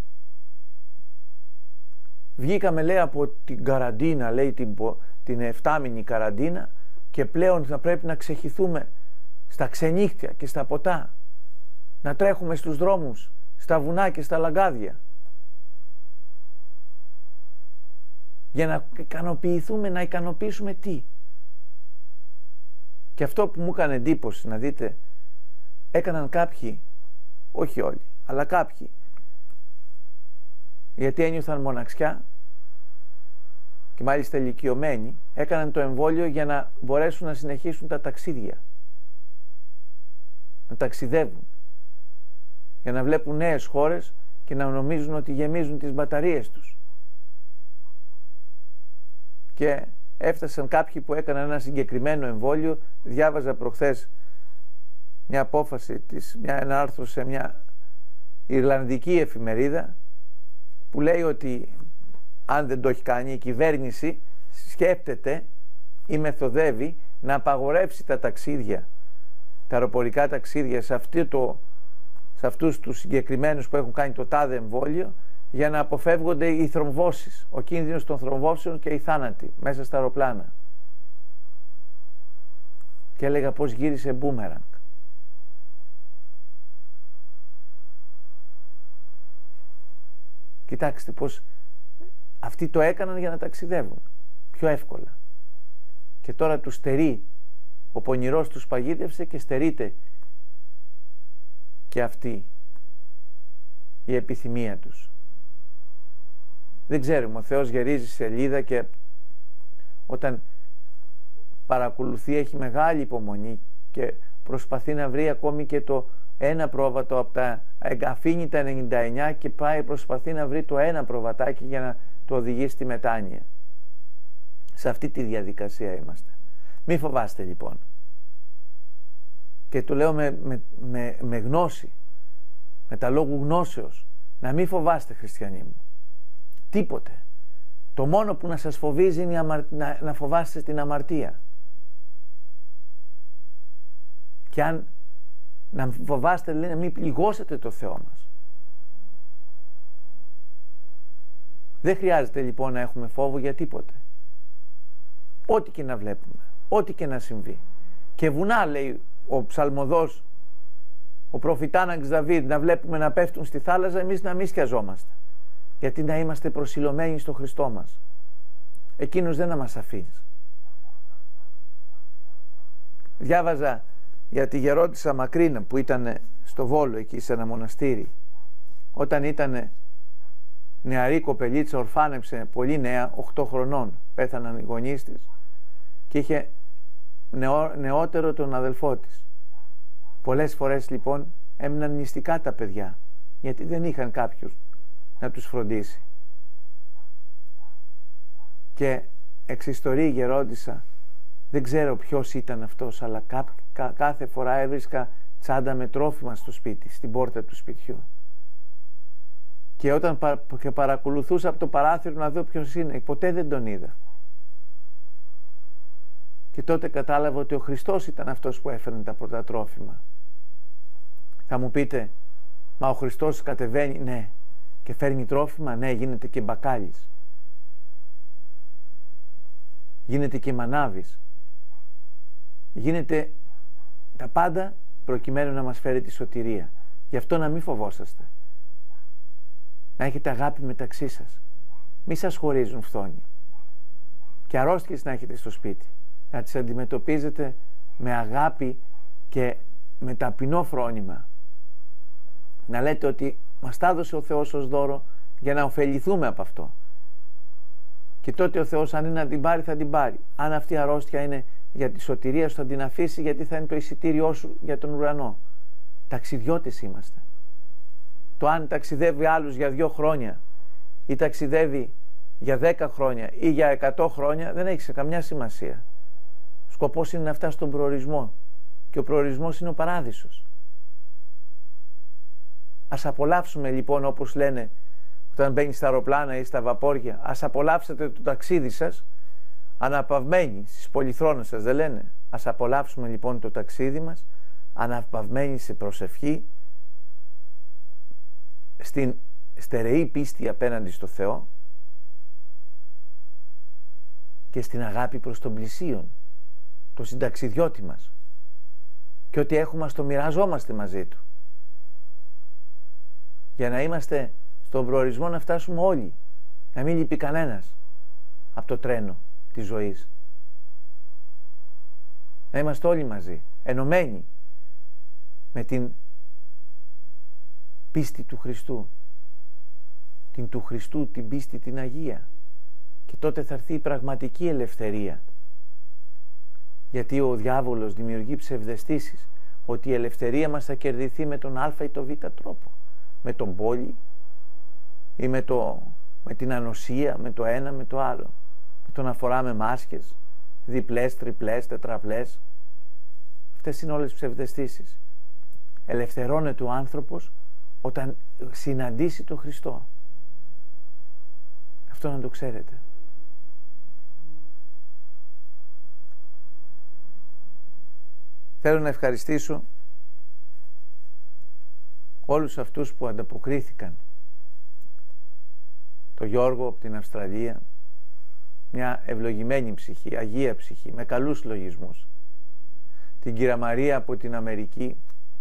Βγήκαμε, λέει, από την καραντίνα, λέει, την 7μηνη καραντίνα, και πλέον θα πρέπει να ξεχυθούμε στα ξενύχτια και στα ποτά, να τρέχουμε στους δρόμους, στα βουνά και στα λαγκάδια, για να ικανοποιηθούμε, να ικανοποιήσουμε τι? Και αυτό που μου έκανε εντύπωση, να δείτε, έκαναν κάποιοι, όχι όλοι, αλλά κάποιοι, γιατί ένιωθαν μοναξιά και μάλιστα ηλικιωμένοι, έκαναν το εμβόλιο για να μπορέσουν να συνεχίσουν τα ταξίδια, να ταξιδεύουν. για να βλέπουν νέες χώρες και να νομίζουν ότι γεμίζουν τις μπαταρίες τους. Και έφτασαν κάποιοι που έκαναν ένα συγκεκριμένο εμβόλιο. Διάβαζα προχθές μια απόφαση, ένα άρθρο σε μια Ιρλανδική εφημερίδα που λέει ότι αν δεν το έχει κάνει η κυβέρνηση σκέπτεται ή μεθοδεύει να απαγορεύσει τα ταξίδια, τα αεροπορικά ταξίδια σε αυτούς τους συγκεκριμένους που έχουν κάνει το τάδε εμβόλιο, για να αποφεύγονται οι θρομβώσεις, ο κίνδυνος των θρομβώσεων και οι θάνατοι μέσα στα αεροπλάνα. Και έλεγα πώς γύρισε μπούμεραγκ. Κοιτάξτε πως αυτοί το έκαναν για να ταξιδεύουν πιο εύκολα. Και τώρα τους στερεί, ο πονηρός τους παγίδευσε και στερείται και αυτή η επιθυμία τους. Δεν ξέρουμε, ο Θεός γυρίζει σελίδα και όταν παρακολουθεί έχει μεγάλη υπομονή και προσπαθεί να βρει ακόμη και το ένα πρόβατο από τα, αφήνει τα 99 και προσπαθεί να βρει το ένα προβατάκι για να το οδηγεί στη μετάνοια. Σε αυτή τη διαδικασία είμαστε. Μη φοβάστε λοιπόν. Και το λέω με γνώση, με τα λόγου γνώσεως. Να μην φοβάστε, χριστιανοί μου. Τίποτε. Το μόνο που να σας φοβίζει είναι να φοβάστε την αμαρτία. Και αν να φοβάστε, λέει, να μην πληγώσετε το Θεό μας. Δεν χρειάζεται λοιπόν να έχουμε φόβο για τίποτε. Ό,τι και να βλέπουμε, ό,τι και να συμβεί. Και βουνά, λέει ο ψαλμοδός, ο προφητάναξ Δαβίδ, να βλέπουμε να πέφτουν στη θάλασσα, εμείς να μην σκιαζόμαστε. Γιατί να είμαστε προσιλωμένοι στο Χριστό μας. Εκείνος δεν να μας αφήσει. Διάβαζα για τη γερόντισσα Μακρίνα που ήταν στο Βόλο εκεί σε ένα μοναστήρι. Όταν ήταν νεαρή κοπελίτσα, ορφάνεψε πολύ νέα, 8 χρονών. Πέθαναν οι γονείς της και είχε νεότερο τον αδελφό της. Πολλές φορές λοιπόν έμειναν νηστικά τα παιδιά, γιατί δεν είχαν κάποιους να τους φροντίσει. Και εξιστορεί η γερόντισσα, δεν ξέρω ποιος ήταν αυτός, αλλά κάθε φορά έβρισκα τσάντα με τρόφιμα στο σπίτι, στην πόρτα του σπιτιού. Και όταν παρακολουθούσα από το παράθυρο να δω ποιος είναι, ποτέ δεν τον είδα. Και τότε κατάλαβα ότι ο Χριστός ήταν αυτός που έφερνε τα πρώτα τρόφιμα. Θα μου πείτε, μα ο Χριστός κατεβαίνει, ναι, και φέρνει τρόφιμα, ναι, γίνεται και μπακάλις. Γίνεται και μανάβης. Γίνεται τα πάντα προκειμένου να μας φέρει τη σωτηρία. Γι' αυτό να μην φοβόσαστε. Να έχετε αγάπη μεταξύ σας. Μη σας χωρίζουν φθόνοι. Και αρρώστιες να έχετε στο σπίτι. Να τις αντιμετωπίζετε με αγάπη και με ταπεινό φρόνημα. Να λέτε ότι μας τα έδωσε ο Θεός ως δώρο για να ωφεληθούμε από αυτό. Και τότε ο Θεός αν είναι να την πάρει θα την πάρει. Αν αυτή η αρρώστια είναι για τη σωτηρία σου θα την αφήσει, γιατί θα είναι το εισιτήριό σου για τον ουρανό. Ταξιδιώτες είμαστε. Το αν ταξιδεύει άλλους για 2 χρόνια ή ταξιδεύει για 10 χρόνια ή για 100 χρόνια δεν έχει σε καμιά σημασία. Σκοπός είναι να φτάσει στον προορισμό και ο προορισμός είναι ο παράδεισος. Ας απολαύσουμε λοιπόν, όπως λένε όταν μπαίνει στα αεροπλάνα ή στα βαπόρια, ας απολαύσετε το ταξίδι σας αναπαυμένοι στις πολυθρόνες σας, δεν λένε? Ας απολαύσουμε λοιπόν το ταξίδι μας αναπαυμένοι σε προσευχή, στην στερεή πίστη απέναντι στο Θεό και στην αγάπη προς τον πλησίον, το συνταξιδιώτη μας, και ότι έχουμε ας το μοιραζόμαστε μαζί του, για να είμαστε στον προορισμό, να φτάσουμε όλοι, να μην λείπει κανένας από το τρένο της ζωής, να είμαστε όλοι μαζί, ενωμένοι με την πίστη του Χριστού, την του Χριστού, την πίστη την Αγία, και τότε θα έρθει η πραγματική ελευθερία. Γιατί ο διάβολος δημιουργεί ψευδαισθήσεις ότι η ελευθερία μας θα κερδιθεί με τον α ή το β τρόπο. με τον πόλη ή με την ανοσία, με το ένα, με το άλλο. Με το να φοράμε μάσκες, διπλές, τριπλές, τετραπλές. Αυτές είναι όλες ψευδαισθήσεις. Ελευθερώνεται ο άνθρωπος όταν συναντήσει τον Χριστό. Αυτό να το ξέρετε. Θέλω να ευχαριστήσω όλους αυτούς που ανταποκρίθηκαν. Το Γιώργο από την Αυστραλία, μια ευλογημένη ψυχή, αγία ψυχή, με καλούς λογισμούς. Την κυρία Μαρία από την Αμερική,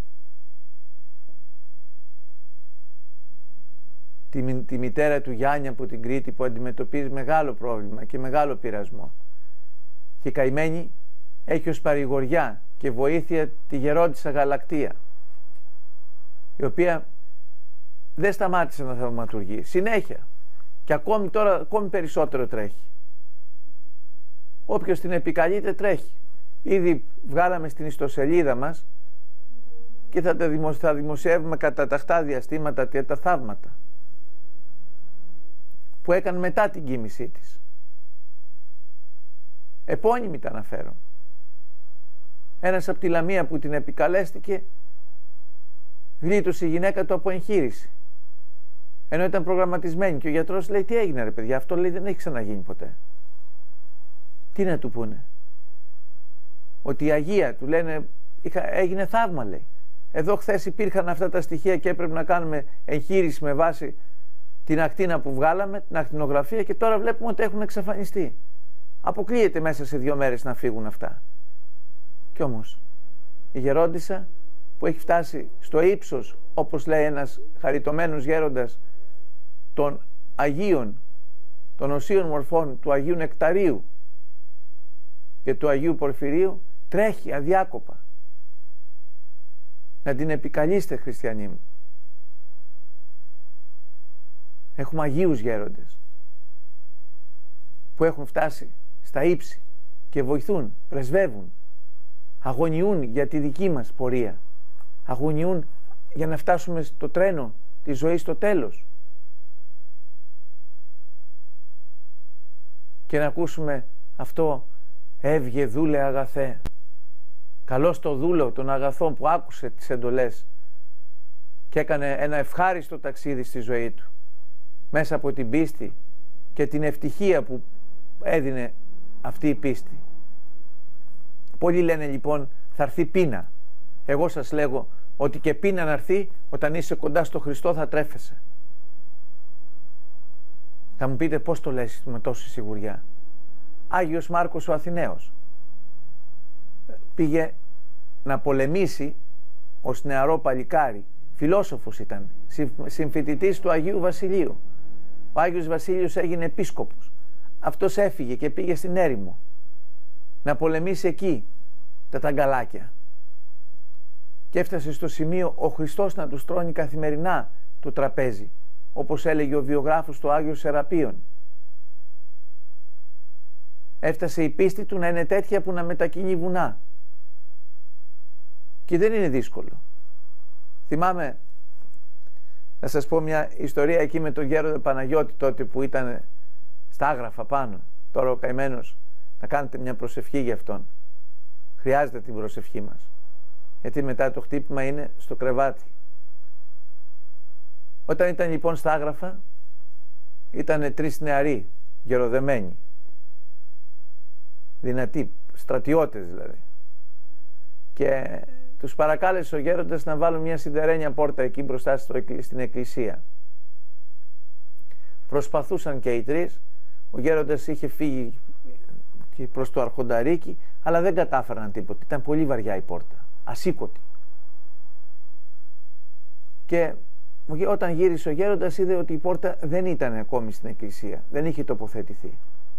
τη μητέρα του Γιάννη από την Κρήτη που αντιμετωπίζει μεγάλο πρόβλημα και μεγάλο πειρασμό. Και η καημένη έχει ως παρηγοριά και βοήθεια τη γερόντισσα Γαλακτία, η οποία δεν σταμάτησε να θαυματουργεί, συνέχεια, και ακόμη τώρα ακόμη περισσότερο τρέχει. Όποιος την επικαλείται τρέχει. Ήδη βγάλαμε στην ιστοσελίδα μας και θα δημοσιεύουμε κατά τακτά διαστήματα τα θαύματα που έκανε μετά την κοίμησή της. Επώνυμη τα αναφέρω. Ένας από τη Λαμία που την επικαλέστηκε γλίτωσε η γυναίκα του από εγχείρηση, ενώ ήταν προγραμματισμένη, και ο γιατρός λέει: τι έγινε ρε παιδιά, αυτό λέει δεν έχει ξαναγίνει ποτέ. Τι να του πούνε? Ότι η Αγία, του λένε, έγινε θαύμα, λέει. Εδώ χθες υπήρχαν αυτά τα στοιχεία και έπρεπε να κάνουμε εγχείρηση με βάση την ακτίνα που βγάλαμε, την ακτινογραφία, και τώρα βλέπουμε ότι έχουν εξαφανιστεί. Αποκλείεται μέσα σε 2 μέρες να φύγουν αυτά. Κι όμως η γερόντισσα που έχει φτάσει στο ύψος, όπως λέει ένας χαριτωμένος γέροντας, των Αγίων, των οσίων μορφών του Αγίου Νεκταρίου και του Αγίου Πορφυρίου, τρέχει αδιάκοπα. Να την επικαλείστε, χριστιανοί μου. Έχουμε Αγίους γέροντες που έχουν φτάσει στα ύψη και βοηθούν, πρεσβεύουν, αγωνιούν για τη δική μας πορεία, αγωνιούν για να φτάσουμε στο τρένο της ζωής στο τέλος και να ακούσουμε αυτό: έβγε δούλε αγαθέ. Καλώς το δούλο των αγαθών που άκουσε τις εντολές και έκανε ένα ευχάριστο ταξίδι στη ζωή του μέσα από την πίστη και την ευτυχία που έδινε αυτή η πίστη. Πολλοί λένε λοιπόν θα έρθει πείνα. Εγώ σας λέγω ότι και πείνα να έρθει, όταν είσαι κοντά στο Χριστό θα τρέφεσαι. Θα μου πείτε πώς το λες με τόση σιγουριά? Άγιος Μάρκος ο Αθηναίος πήγε να πολεμήσει ως νεαρό παλικάρι. Φιλόσοφος ήταν, συμφοιτητής του Αγίου Βασιλείου. Ο Άγιος Βασίλειος έγινε επίσκοπος. Αυτός έφυγε και πήγε στην έρημο να πολεμήσει εκεί τα ταγκαλάκια. Και έφτασε στο σημείο ο Χριστός να του στρώνει καθημερινά το τραπέζι, όπως έλεγε ο βιογράφος του Άγιο Σεραπείων. Έφτασε η πίστη του να είναι τέτοια που να μετακινεί βουνά. Και δεν είναι δύσκολο. Θυμάμαι να σας πω μια ιστορία εκεί με τον γέροντα Παναγιώτη, τότε που ήταν στα Άγραφα πάνω. Τώρα ο καημένος, να κάνετε μια προσευχή για αυτόν. Χρειάζεται την προσευχή μας, γιατί μετά το χτύπημα είναι στο κρεβάτι. Όταν ήταν λοιπόν στα Άγραφα, ήταν 3 νεαροί γεροδεμένοι, δυνατοί, στρατιώτες δηλαδή, και τους παρακάλεσε ο γέροντας να βάλουν μια σιδερένια πόρτα εκεί μπροστά στην εκκλησία. Προσπαθούσαν και οι 3. Ο γέροντας είχε φύγει προς το αρχονταρίκι, αλλά δεν κατάφεραν τίποτα. Ήταν πολύ βαριά η πόρτα, ασήκωτη. Και όταν γύρισε ο γέροντας είδε ότι η πόρτα δεν ήταν ακόμη στην εκκλησία, δεν είχε τοποθετηθεί.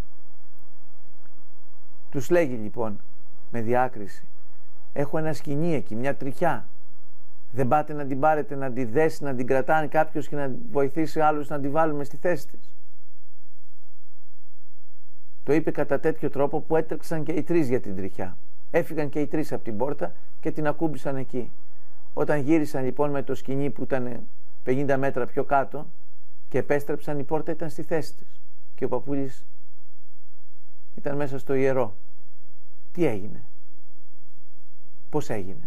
Τους λέγει λοιπόν με διάκριση: έχω ένα σκοινί εκεί, μια τριχιά. Δεν πάτε να την πάρετε, να την δέσει, να την κρατάνε κάποιος και να βοηθήσει άλλους να την βάλουμε στη θέση της? Το είπε κατά τέτοιο τρόπο που έτρεξαν και οι 3 για την τριχιά. Έφυγαν και οι 3 από την πόρτα και την ακούμπησαν εκεί. Όταν γύρισαν λοιπόν με το σκοινί που ήταν 50 μέτρα πιο κάτω και επέστρεψαν, η πόρτα ήταν στη θέση της και ο παππούλης ήταν μέσα στο ιερό. Τι έγινε? Πώς έγινε?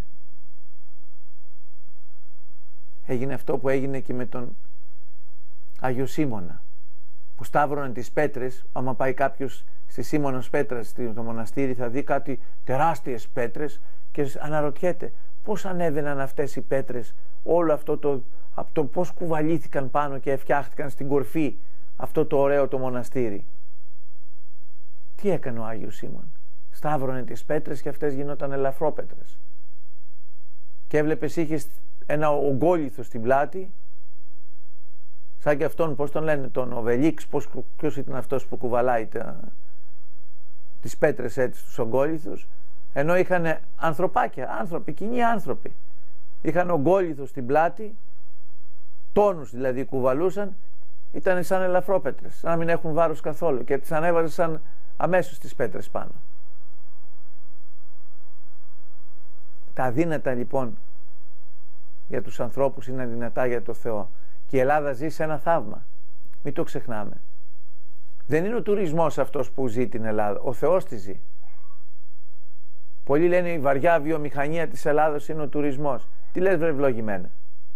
Έγινε αυτό που έγινε και με τον Άγιο Σίμωνα, που σταύρωνε τις πέτρες. Άμα πάει κάποιος στη Σίμωνος Πέτρας, στο μοναστήρι, θα δει κάτι τεράστιες πέτρες και αναρωτιέται πώς ανέβαιναν αυτές οι πέτρες, όλο αυτό το πώς κουβαλήθηκαν πάνω και φτιάχτηκαν στην κορφή αυτό το ωραίο το μοναστήρι. Τι έκανε ο Άγιος Σίμων? Σταύρωνε τις πέτρες και αυτές γινόταν ελαφρόπέτρες. Και έβλεπες, είχε ένα ογκόλιθο στην πλάτη, σαν και αυτόν, πώς τον λένε, τον Οβελίξ, ποιος ήταν αυτός που κουβαλάει τις πέτρες έτσι, τους ογκόλιθους, ενώ είχαν ανθρωπάκια, άνθρωποι, κοινοί άνθρωποι. Είχαν ογκόλιθο στην πλάτη, τόνους δηλαδή κουβαλούσαν, ήταν σαν ελαφρόπέτρες, σαν να μην έχουν βάρος καθόλου, και τις ανέβαζαν αμέσως τις πέτρες πάνω. Τα αδύνατα λοιπόν για τους ανθρώπους είναι δυνατά για το Θεό. Και η Ελλάδα ζει σε ένα θαύμα. Μην το ξεχνάμε. Δεν είναι ο τουρισμός αυτός που ζει την Ελλάδα. Ο Θεός τη ζει. Πολλοί λένε η βαριά βιομηχανία της Ελλάδος είναι ο τουρισμός. Τι λες βρε ευλογημένα?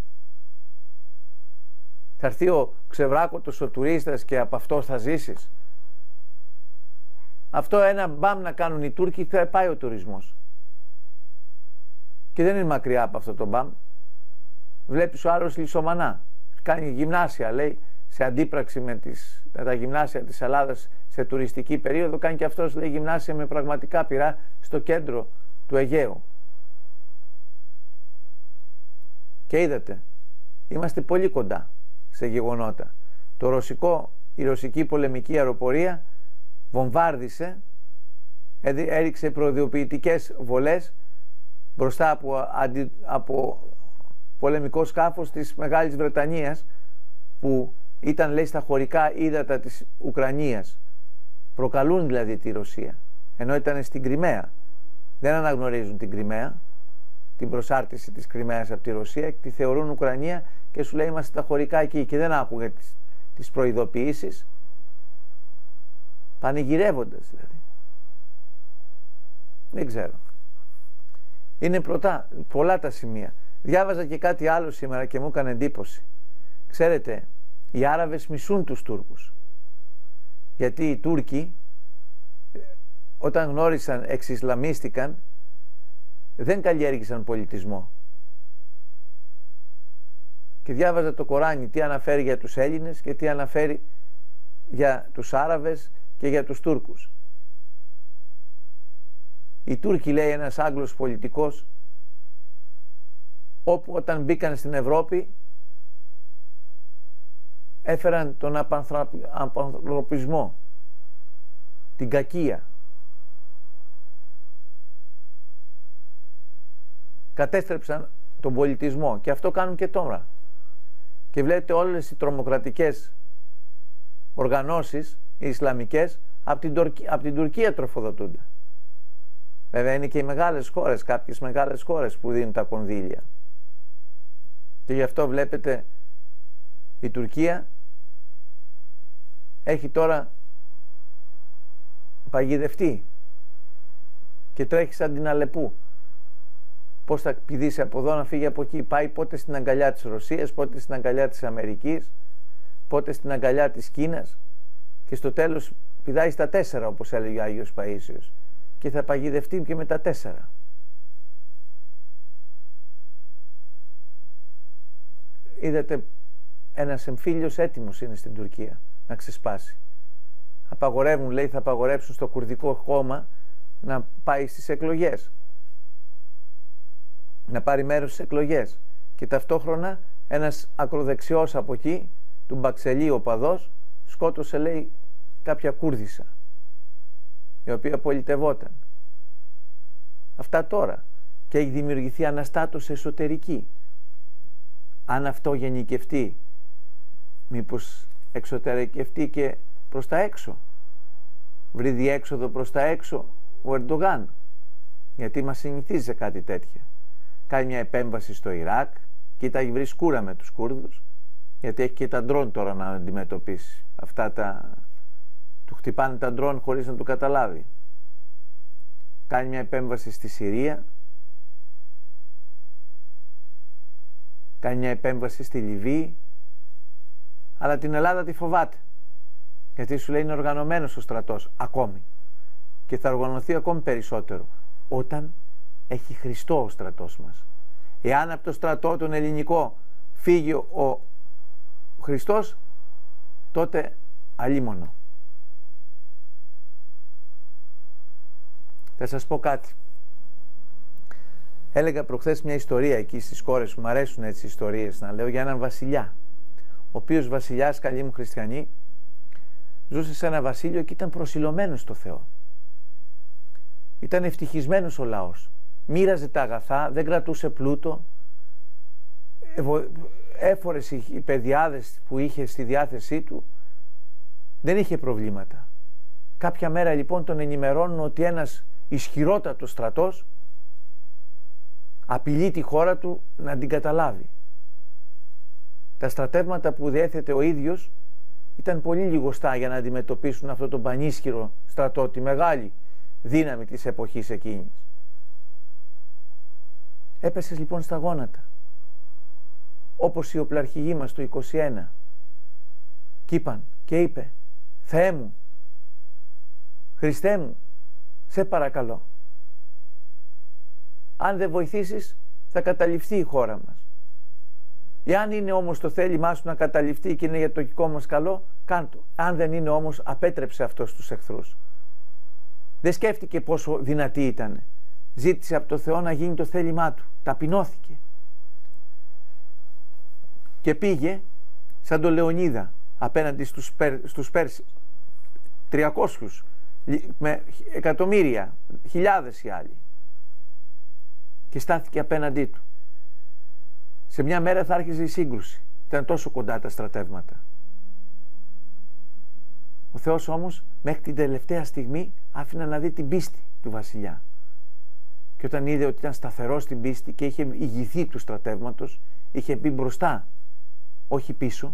Θα έρθει ο ξεβράκωτος ο τουρίστας και από αυτό θα ζήσεις? Αυτό ένα μπαμ να κάνουν οι Τούρκοι, θα πάει ο τουρισμός. Και δεν είναι μακριά από αυτό το μπαμ. Βλέπεις ο άλλος λισομανά, κάνει γυμνάσια, λέει, σε αντίπραξη με τα γυμνάσια της Ελλάδας σε τουριστική περίοδο, κάνει και αυτός, λέει, γυμνάσια με πραγματικά πυρά στο κέντρο του Αιγαίου. Και είδατε, είμαστε πολύ κοντά σε γεγονότα. Η ρωσική πολεμική αεροπορία βομβάρδισε, έριξε προειδοποιητικές βολές μπροστά από πολεμικό σκάφος της Μεγάλης Βρετανίας, που ήταν, λέει, στα χωρικά ύδατα της Ουκρανίας. Προκαλούν δηλαδή τη Ρωσία, ενώ ήταν στην Κριμαία. Δεν αναγνωρίζουν την Κριμαία, την προσάρτηση της Κριμαίας από τη Ρωσία, και τη θεωρούν Ουκρανία και σου λέει είμαστε στα χωρικά εκεί, και δεν άκουγε τις προειδοποιήσεις, πανηγυρεύοντας δηλαδή. Δεν ξέρω. Είναι πολλά τα σημεία. Διάβαζα και κάτι άλλο σήμερα και μου έκανε εντύπωση. Ξέρετε, οι Άραβες μισούν τους Τούρκους. Γιατί οι Τούρκοι, όταν γνώρισαν, εξισλαμίστηκαν, δεν καλλιέργησαν πολιτισμό. Και διάβαζα το Κοράνι, τι αναφέρει για τους Έλληνες και τι αναφέρει για τους Άραβες και για τους Τούρκους. Οι Τούρκοι, λέει ένας Άγγλος πολιτικός, όπου όταν μπήκαν στην Ευρώπη έφεραν τον απανθρωπισμό, την κακία. Κατέστρεψαν τον πολιτισμό, και αυτό κάνουν και τώρα. Και βλέπετε όλες οι τρομοκρατικές οργανώσεις, οι Ισλαμικές, από την Τουρκία τροφοδοτούνται. Βέβαια είναι και οι μεγάλες χώρες, κάποιες μεγάλες χώρες που δίνουν τα κονδύλια. Και γι' αυτό βλέπετε η Τουρκία έχει τώρα παγιδευτεί και τρέχει σαν την Αλεπού. Πώς θα πηδήσει από εδώ να φύγει από εκεί? Πάει πότε στην αγκαλιά της Ρωσίας, πότε στην αγκαλιά της Αμερικής, πότε στην αγκαλιά της Κίνας, και στο τέλος πηδάει στα 4, όπως έλεγε ο Άγιος Παΐσιος, και θα παγιδευτεί και με τα 4. Είδατε, ένας εμφύλιος έτοιμος είναι στην Τουρκία να ξεσπάσει. Απαγορεύουν, λέει, θα απαγορεύσουν στο κουρδικό κόμμα να πάει στις εκλογές, να πάρει μέρος στις εκλογές, και ταυτόχρονα ένας ακροδεξιός από εκεί, του Μπαξελή οπαδός, σκότωσε, λέει, κάποια Κούρδισσα, η οποία πολιτευόταν. Αυτά τώρα. Και έχει δημιουργηθεί αναστάτωση εσωτερική. Αν αυτό γενικευτεί, μήπως εξωτερικευτεί και προς τα έξω? Βρει διέξοδο προς τα έξω ο Ερντογάν, γιατί μας συνηθίζει σε κάτι τέτοιο. Κάνει μια επέμβαση στο Ιράκ, κοίταγε, βρει σκούρα με τους Κούρδους, γιατί έχει και τα ντρόν τώρα να αντιμετωπίσει. Του χτυπάνε τα ντρόν χωρίς να του καταλάβει. Κάνει μια επέμβαση στη Συρία, κάνει μια επέμβαση στη Λιβύη, αλλά την Ελλάδα τη φοβάται, γιατί σου λέει είναι οργανωμένος ο στρατός ακόμη, και θα οργανωθεί ακόμη περισσότερο όταν έχει Χριστό ο στρατός μας. Εάν από το στρατό τον ελληνικό φύγει ο Χριστός, τότε αλίμονο. Θα σας πω κάτι. Έλεγα προχθές μια ιστορία εκεί στις κόρες μου, μου αρέσουν έτσι ιστορίες να λέω, για έναν βασιλιά, ο οποίος βασιλιάς, καλοί μου χριστιανοί, ζούσε σε ένα βασίλειο και ήταν προσιλωμένος στο Θεό. Ήταν ευτυχισμένος ο λαός. Μοίραζε τα αγαθά, δεν κρατούσε πλούτο, έφορες οι παιδιάδες που είχε στη διάθεσή του, δεν είχε προβλήματα. Κάποια μέρα λοιπόν τον ενημερώνουν ότι ένας ισχυρότατος στρατός απειλεί τη χώρα του να την καταλάβει. Τα στρατεύματα που διέθετε ο ίδιος ήταν πολύ λιγοστά για να αντιμετωπίσουν αυτό τον πανίσχυρο στρατό, τη μεγάλη δύναμη της εποχής εκείνης. Έπεσε λοιπόν στα γόνατα, όπως οι οπλαρχηγοί μας το 21, κι είπαν και είπε: Θεέ μου, Χριστέ μου, σε παρακαλώ, αν δεν βοηθήσεις θα καταληφθεί η χώρα μας. Εάν είναι όμως το θέλημά σου να καταληφθεί και είναι για το δικό μας καλό, κάντο. Αν δεν είναι όμως, απέτρεψε αυτό στους εχθρούς. Δεν σκέφτηκε πόσο δυνατή ήταν. Ζήτησε από το Θεό να γίνει το θέλημά του. Ταπεινώθηκε. Και πήγε σαν το Λεωνίδα απέναντι στους Πέρσες. 300 με εκατομμύρια, χιλιάδες οι άλλοι. Και στάθηκε απέναντί του. Σε μια μέρα θα άρχιζε η σύγκρουση. Ήταν τόσο κοντά τα στρατεύματα. Ο Θεός όμως μέχρι την τελευταία στιγμή άφηνε να δει την πίστη του βασιλιά. Και όταν είδε ότι ήταν σταθερός στην πίστη και είχε ηγηθεί του στρατεύματος, είχε μπει μπροστά, όχι πίσω.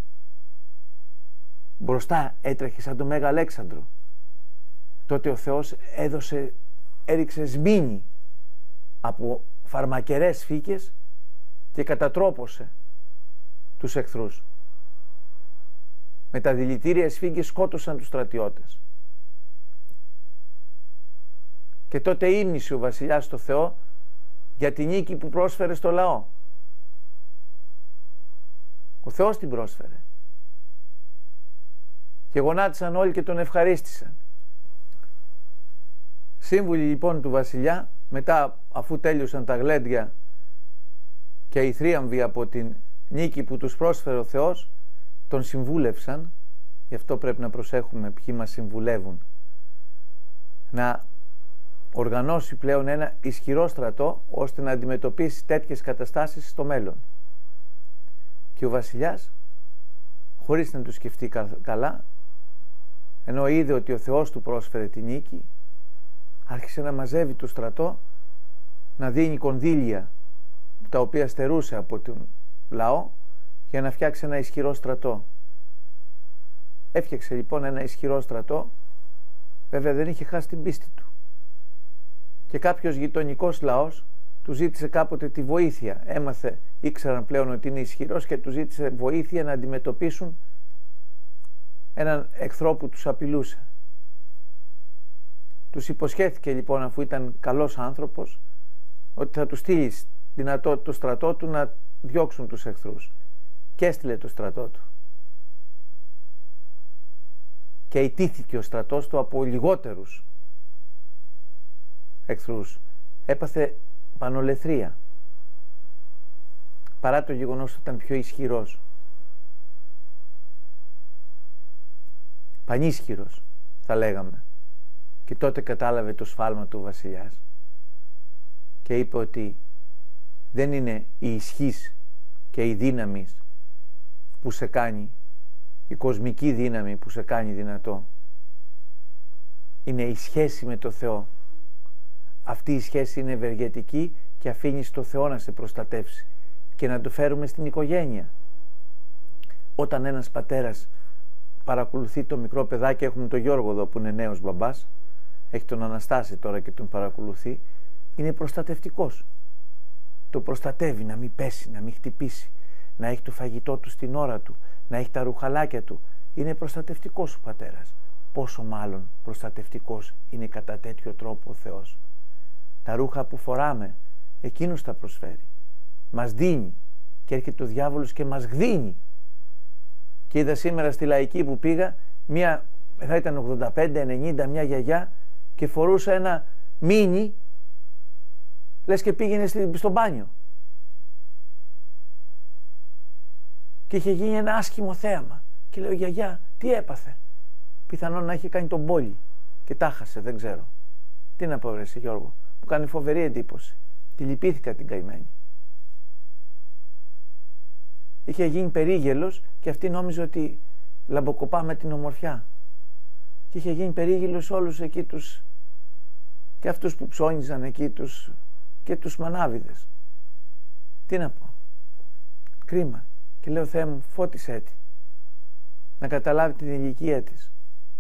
Μπροστά έτρεχε σαν τον Μέγα Αλέξανδρο. Τότε ο Θεός έριξε σμήνη από φαρμακερές φύκες και κατατρόπωσε τους εχθρούς. Με τα δηλητήρια σφίγγες σκότωσαν τους στρατιώτες. Και τότε ύμνησε ο βασιλιάς στο Θεό για την νίκη που πρόσφερε στο λαό. Ο Θεός την πρόσφερε. Και γονάτισαν όλοι και τον ευχαρίστησαν. Σύμβουλοι λοιπόν του βασιλιά, μετά αφού τέλειωσαν τα γλέντια και οι θρίαμβοι από την νίκη που τους πρόσφερε ο Θεός, τον συμβούλευσαν, γι' αυτό πρέπει να προσέχουμε ποιοι μας συμβουλεύουν, να οργανώσει πλέον ένα ισχυρό στρατό ώστε να αντιμετωπίσει τέτοιες καταστάσεις στο μέλλον. Και ο βασιλιάς, χωρίς να του σκεφτεί καλά, ενώ είδε ότι ο Θεός του πρόσφερε τη νίκη, άρχισε να μαζεύει το στρατό, να δίνει κονδύλια τα οποία στερούσε από τον λαό για να φτιάξει ένα ισχυρό στρατό. Έφτιαξε λοιπόν ένα ισχυρό στρατό, βέβαια δεν είχε χάσει την πίστη του. Και κάποιος γειτονικός λαός του ζήτησε κάποτε τη βοήθεια. Ήξεραν πλέον ότι είναι ισχυρός και του ζήτησε βοήθεια να αντιμετωπίσουν έναν εχθρό που τους απειλούσε. Τους υποσχέθηκε λοιπόν, αφού ήταν καλός άνθρωπος, ότι θα του στείλει δυνατότητα το στρατό του να διώξουν τους εχθρούς. Και έστειλε το στρατό του. Και ητήθηκε ο στρατός του από λιγότερους εχθρούς. Έπαθε πανολεθρία, παρά το γεγονός ότι ήταν πιο ισχυρός. Πανίσχυρος θα λέγαμε. Και τότε κατάλαβε το σφάλμα του βασιλιάς και είπε ότι δεν είναι η ισχύς και η δύναμη που σε κάνει, η κοσμική δύναμη που σε κάνει δυνατό. Είναι η σχέση με το Θεό. Αυτή η σχέση είναι ευεργετική και αφήνει στο Θεό να σε προστατεύσει και να το φέρουμε στην οικογένεια. Όταν ένας πατέρας παρακολουθεί το μικρό παιδάκι, έχουμε τον Γιώργο εδώ που είναι νέος μπαμπάς, έχει τον Αναστάση τώρα και τον παρακολουθεί, είναι προστατευτικός. Το προστατεύει να μην πέσει, να μην χτυπήσει, να έχει το φαγητό του στην ώρα του, να έχει τα ρουχαλάκια του. Είναι προστατευτικός ο πατέρας. Πόσο μάλλον προστατευτικός είναι κατά τέτοιο τρόπο ο Θεός. Τα ρούχα που φοράμε, εκείνος τα προσφέρει. Μας δίνει και έρχεται ο διάβολος και μας γδίνει. Και είδα σήμερα στη Λαϊκή που πήγα, θα ήταν 85-90, μια γιαγιά και φορούσε ένα μίνι, λες και πήγαινε στο μπάνιο. Και είχε γίνει ένα άσχημο θέαμα. Και λέω, γιαγιά, τι έπαθε? Πιθανόν να είχε κάνει τον πόλη και τα χάσε, δεν ξέρω. Τι να πω, ρε Γιώργο, μου κάνει φοβερή εντύπωση. Τη λυπήθηκα την καημένη. Είχε γίνει περίγελος και αυτή νόμιζε ότι λαμποκοπά με την ομορφιά. Και είχε γίνει περίγελος όλους εκεί τους, και αυτούς που ψώνιζαν εκεί και τους μανάβιδες. Τι να πω. Κρίμα. Και λέω, Θεέ μου, φώτισέ τη. Να καταλάβει την ηλικία της.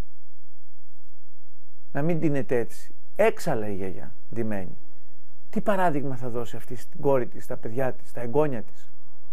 Να μην τίνεται έτσι. Έξαλα η γιαγιά, ντυμένη. Τι παράδειγμα θα δώσει αυτή στην κόρη της, στα παιδιά της, στα εγγόνια της?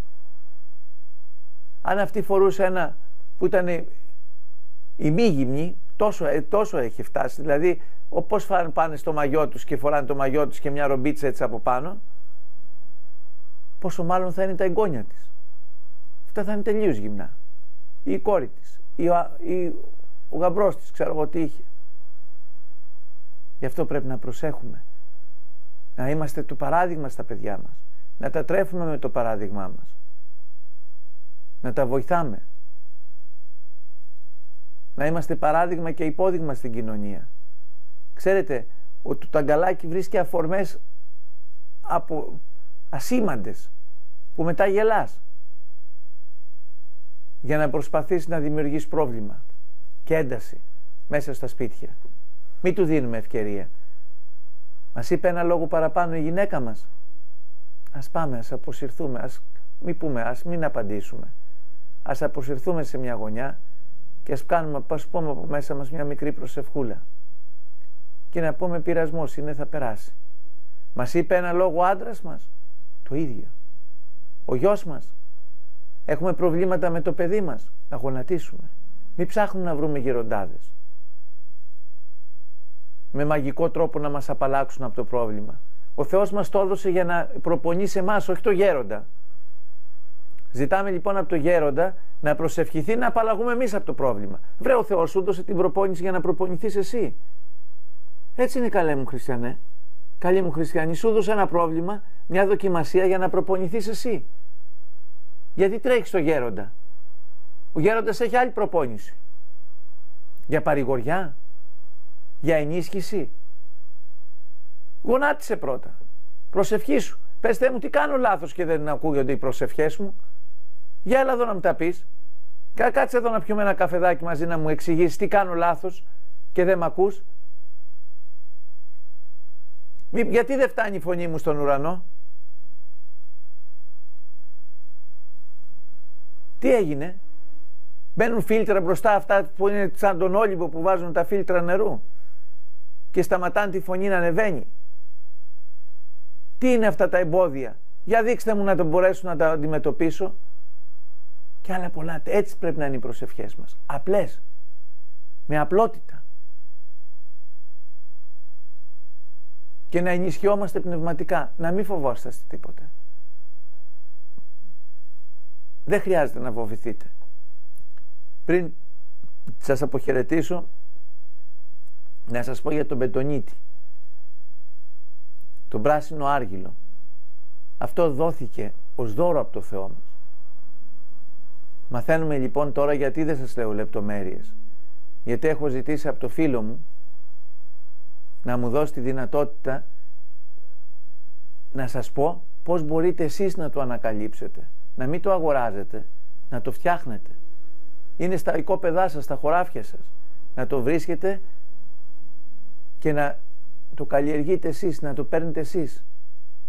Αν αυτή φορούσε ένα που ήταν ημίγυμνη, τόσο έχει φτάσει. Δηλαδή, πώς πάνε στο μαγιό τους και φοράνε το μαγιό τους και μια ρομπίτσα έτσι από πάνω, πόσο μάλλον θα είναι τα εγγόνια της. Αυτά θα είναι τελείως γυμνά. Ή η κόρη της, ή ο γαμπρός της, ξέρω εγώ τι είχε. Γι' αυτό πρέπει να προσέχουμε. Να είμαστε το παράδειγμα στα παιδιά μας. Να τα τρέφουμε με το παράδειγμά μας. Να τα βοηθάμε. Να είμαστε παράδειγμα και υπόδειγμα στην κοινωνία. Ξέρετε ότι το ταγκαλάκι βρίσκει αφορμές ασήμαντες που μετά γελάς για να προσπαθείς να δημιουργείς πρόβλημα και ένταση μέσα στα σπίτια. Μην του δίνουμε ευκαιρία. Μας είπε ένα λόγο παραπάνω η γυναίκα μας. Ας πάμε, ας αποσυρθούμε, ας μην απαντήσουμε. Ας αποσυρθούμε σε μια γωνιά και ας πούμε από μέσα μας μια μικρή προσευχούλα. Και να πούμε, πειρασμός είναι, θα περάσει. Μας είπε ένα λόγο ο άντρας μας. Το ίδιο. Ο γιος μας. Έχουμε προβλήματα με το παιδί μας. Να γονατίσουμε. Μην ψάχνουμε να βρούμε γεροντάδες. Με μαγικό τρόπο να μας απαλλάξουν από το πρόβλημα. Ο Θεός μας το έδωσε για να προπονεί σε εμάς, όχι το γέροντα. Ζητάμε λοιπόν από το γέροντα να προσευχηθεί να απαλλαγούμε εμείς από το πρόβλημα. Βρε, ο Θεός σου έδωσε την προπόνηση για να προπονηθείς εσύ. Έτσι είναι, καλέ μου χριστιανέ. Καλή μου χριστιανή, σου έδωσε ένα πρόβλημα, μια δοκιμασία για να προπονηθείς εσύ. Γιατί τρέχεις στο γέροντα? Ο γέροντας έχει άλλη προπόνηση. Για παρηγοριά, για ενίσχυση. Γονάτισε πρώτα. Προσευχήσου. Πες, Θεέ μου, τι κάνω λάθος και δεν ακούγονται οι προσευχές μου? Για έλα εδώ να μου τα πεις. Κάτσε εδώ να πιούμε ένα καφεδάκι μαζί να μου εξηγήσεις τι κάνω λάθος και δεν μ' ακούς. Γιατί δεν φτάνει η φωνή μου στον ουρανό? Τι έγινε? Μπαίνουν φίλτρα μπροστά, αυτά που είναι σαν τον όλιβο που βάζουν τα φίλτρα νερού, και σταματάνε τη φωνή να ανεβαίνει. Τι είναι αυτά τα εμπόδια? Για δείξτε μου να το μπορέσω να τα αντιμετωπίσω. Και άλλα πολλά. Έτσι πρέπει να είναι οι προσευχές μας. Απλές. Με απλότητα. Και να ενισχυόμαστε πνευματικά. Να μην φοβόσαστε τίποτε. Δεν χρειάζεται να φοβηθείτε. Πριν σας αποχαιρετήσω, να σας πω για τον μπετονίτη, τον πράσινο άργυλο. Αυτό δόθηκε ως δώρο από το Θεό μας. Μαθαίνουμε λοιπόν τώρα, γιατί δεν σας λέω λεπτομέρειες. Γιατί έχω ζητήσει από το φίλο μου να μου δώσει τη δυνατότητα να σας πω πώς μπορείτε εσείς να το ανακαλύψετε. Να μην το αγοράζετε, να το φτιάχνετε. Είναι στα οικόπεδά σας, στα χωράφια σας. Να το βρίσκετε και να το καλλιεργείτε εσείς, να το παίρνετε εσείς.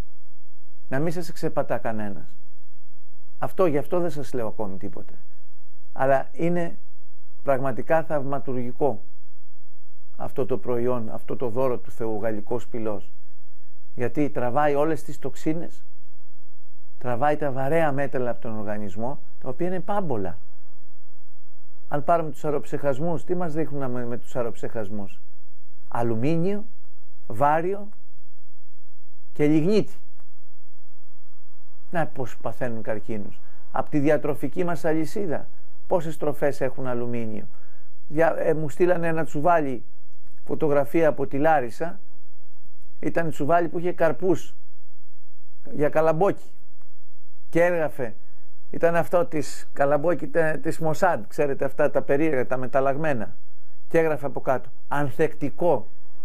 Να μην σας ξεπατά κανένας. Γι' αυτό δεν σας λέω ακόμη τίποτε. Αλλά είναι πραγματικά θαυματουργικό αυτό το προϊόν, αυτό το δώρο του Θεού, γαλλικός πυλός. Γιατί τραβάει όλες τις τοξίνες, τραβάει τα βαρέα μέταλλα από τον οργανισμό, τα οποία είναι πάμπολα. Αν πάρουμε τους αεροψεχασμούς, τι μας δείχνουν με τους αεροψεχασμούς? Αλουμίνιο, βάριο και λιγνίτη. Να πώς παθαίνουν καρκίνους. Από τη διατροφική μας αλυσίδα, πόσες τροφές έχουν αλουμίνιο. Μου στείλανε ένα τσουβάλι φωτογραφία από τη Λάρισα. Ήταν τσουβάλι που είχε καρπούς για καλαμπόκι και έγραφε, ήταν αυτό της καλαμπόκι της Μοσάντ, ξέρετε αυτά τα περίεργα, τα μεταλλαγμένα, και έγραφε από κάτω ανθεκτικό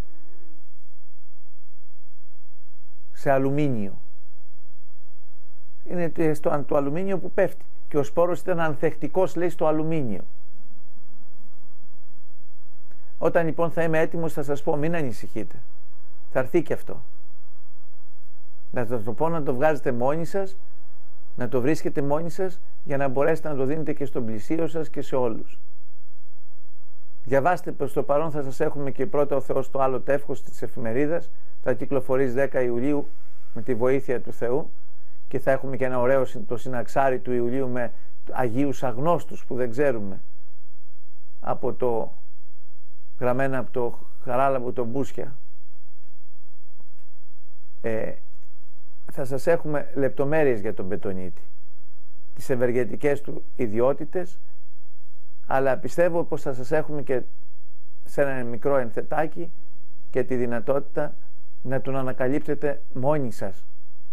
σε αλουμίνιο. Είναι το αλουμίνιο που πέφτει και ο σπόρος ήταν ανθεκτικός, λέει, στο αλουμίνιο. Όταν λοιπόν θα είμαι έτοιμος θα σας πω, μην ανησυχείτε, θα έρθει και αυτό. Να το πω, να το βγάζετε μόνοι σας, να το βρίσκετε μόνοι σας, για να μπορέσετε να το δίνετε και στον πλησίο σας και σε όλους. Διαβάστε, προς το παρόν θα σας έχουμε και πρώτα ο Θεός το άλλο τεύχος της εφημερίδας, θα κυκλοφορεί 10 Ιουλίου με τη βοήθεια του Θεού, και θα έχουμε και ένα ωραίο το συναξάρι του Ιουλίου με Αγίους Αγνώστους που δεν ξέρουμε, γραμμένα από το Χαράλαμπο τον Μπούσια. Θα σας έχουμε λεπτομέρειες για τον Μπετονίτη, τις ευεργετικές του ιδιότητες, αλλά πιστεύω πως θα σας έχουμε και σε ένα μικρό ενθετάκι και τη δυνατότητα να τον ανακαλύπτετε μόνοι σας,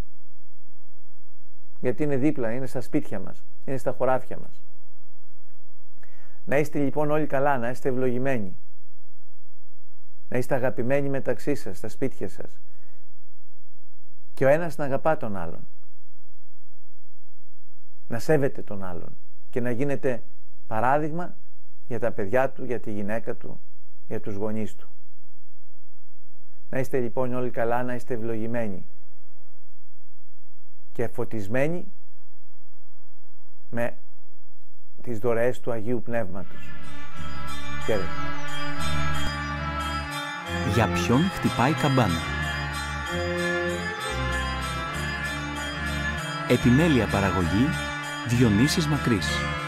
γιατί είναι δίπλα, είναι στα σπίτια μας, είναι στα χωράφια μας. Να είστε λοιπόν όλοι καλά, να είστε ευλογημένοι, να είστε αγαπημένοι μεταξύ σας, στα σπίτια σας, και ο ένας να αγαπά τον άλλον, να σέβεται τον άλλον και να γίνετε παράδειγμα για τα παιδιά του, για τη γυναίκα του, για τους γονείς του. Να είστε λοιπόν όλοι καλά, να είστε ευλογημένοι και φωτισμένοι με τις δωρεές του Αγίου Πνεύματος. Χαίρετε. Για ποιον χτυπάει η καμπάνα? Επιμέλεια παραγωγή Διονύσης Μακρύς.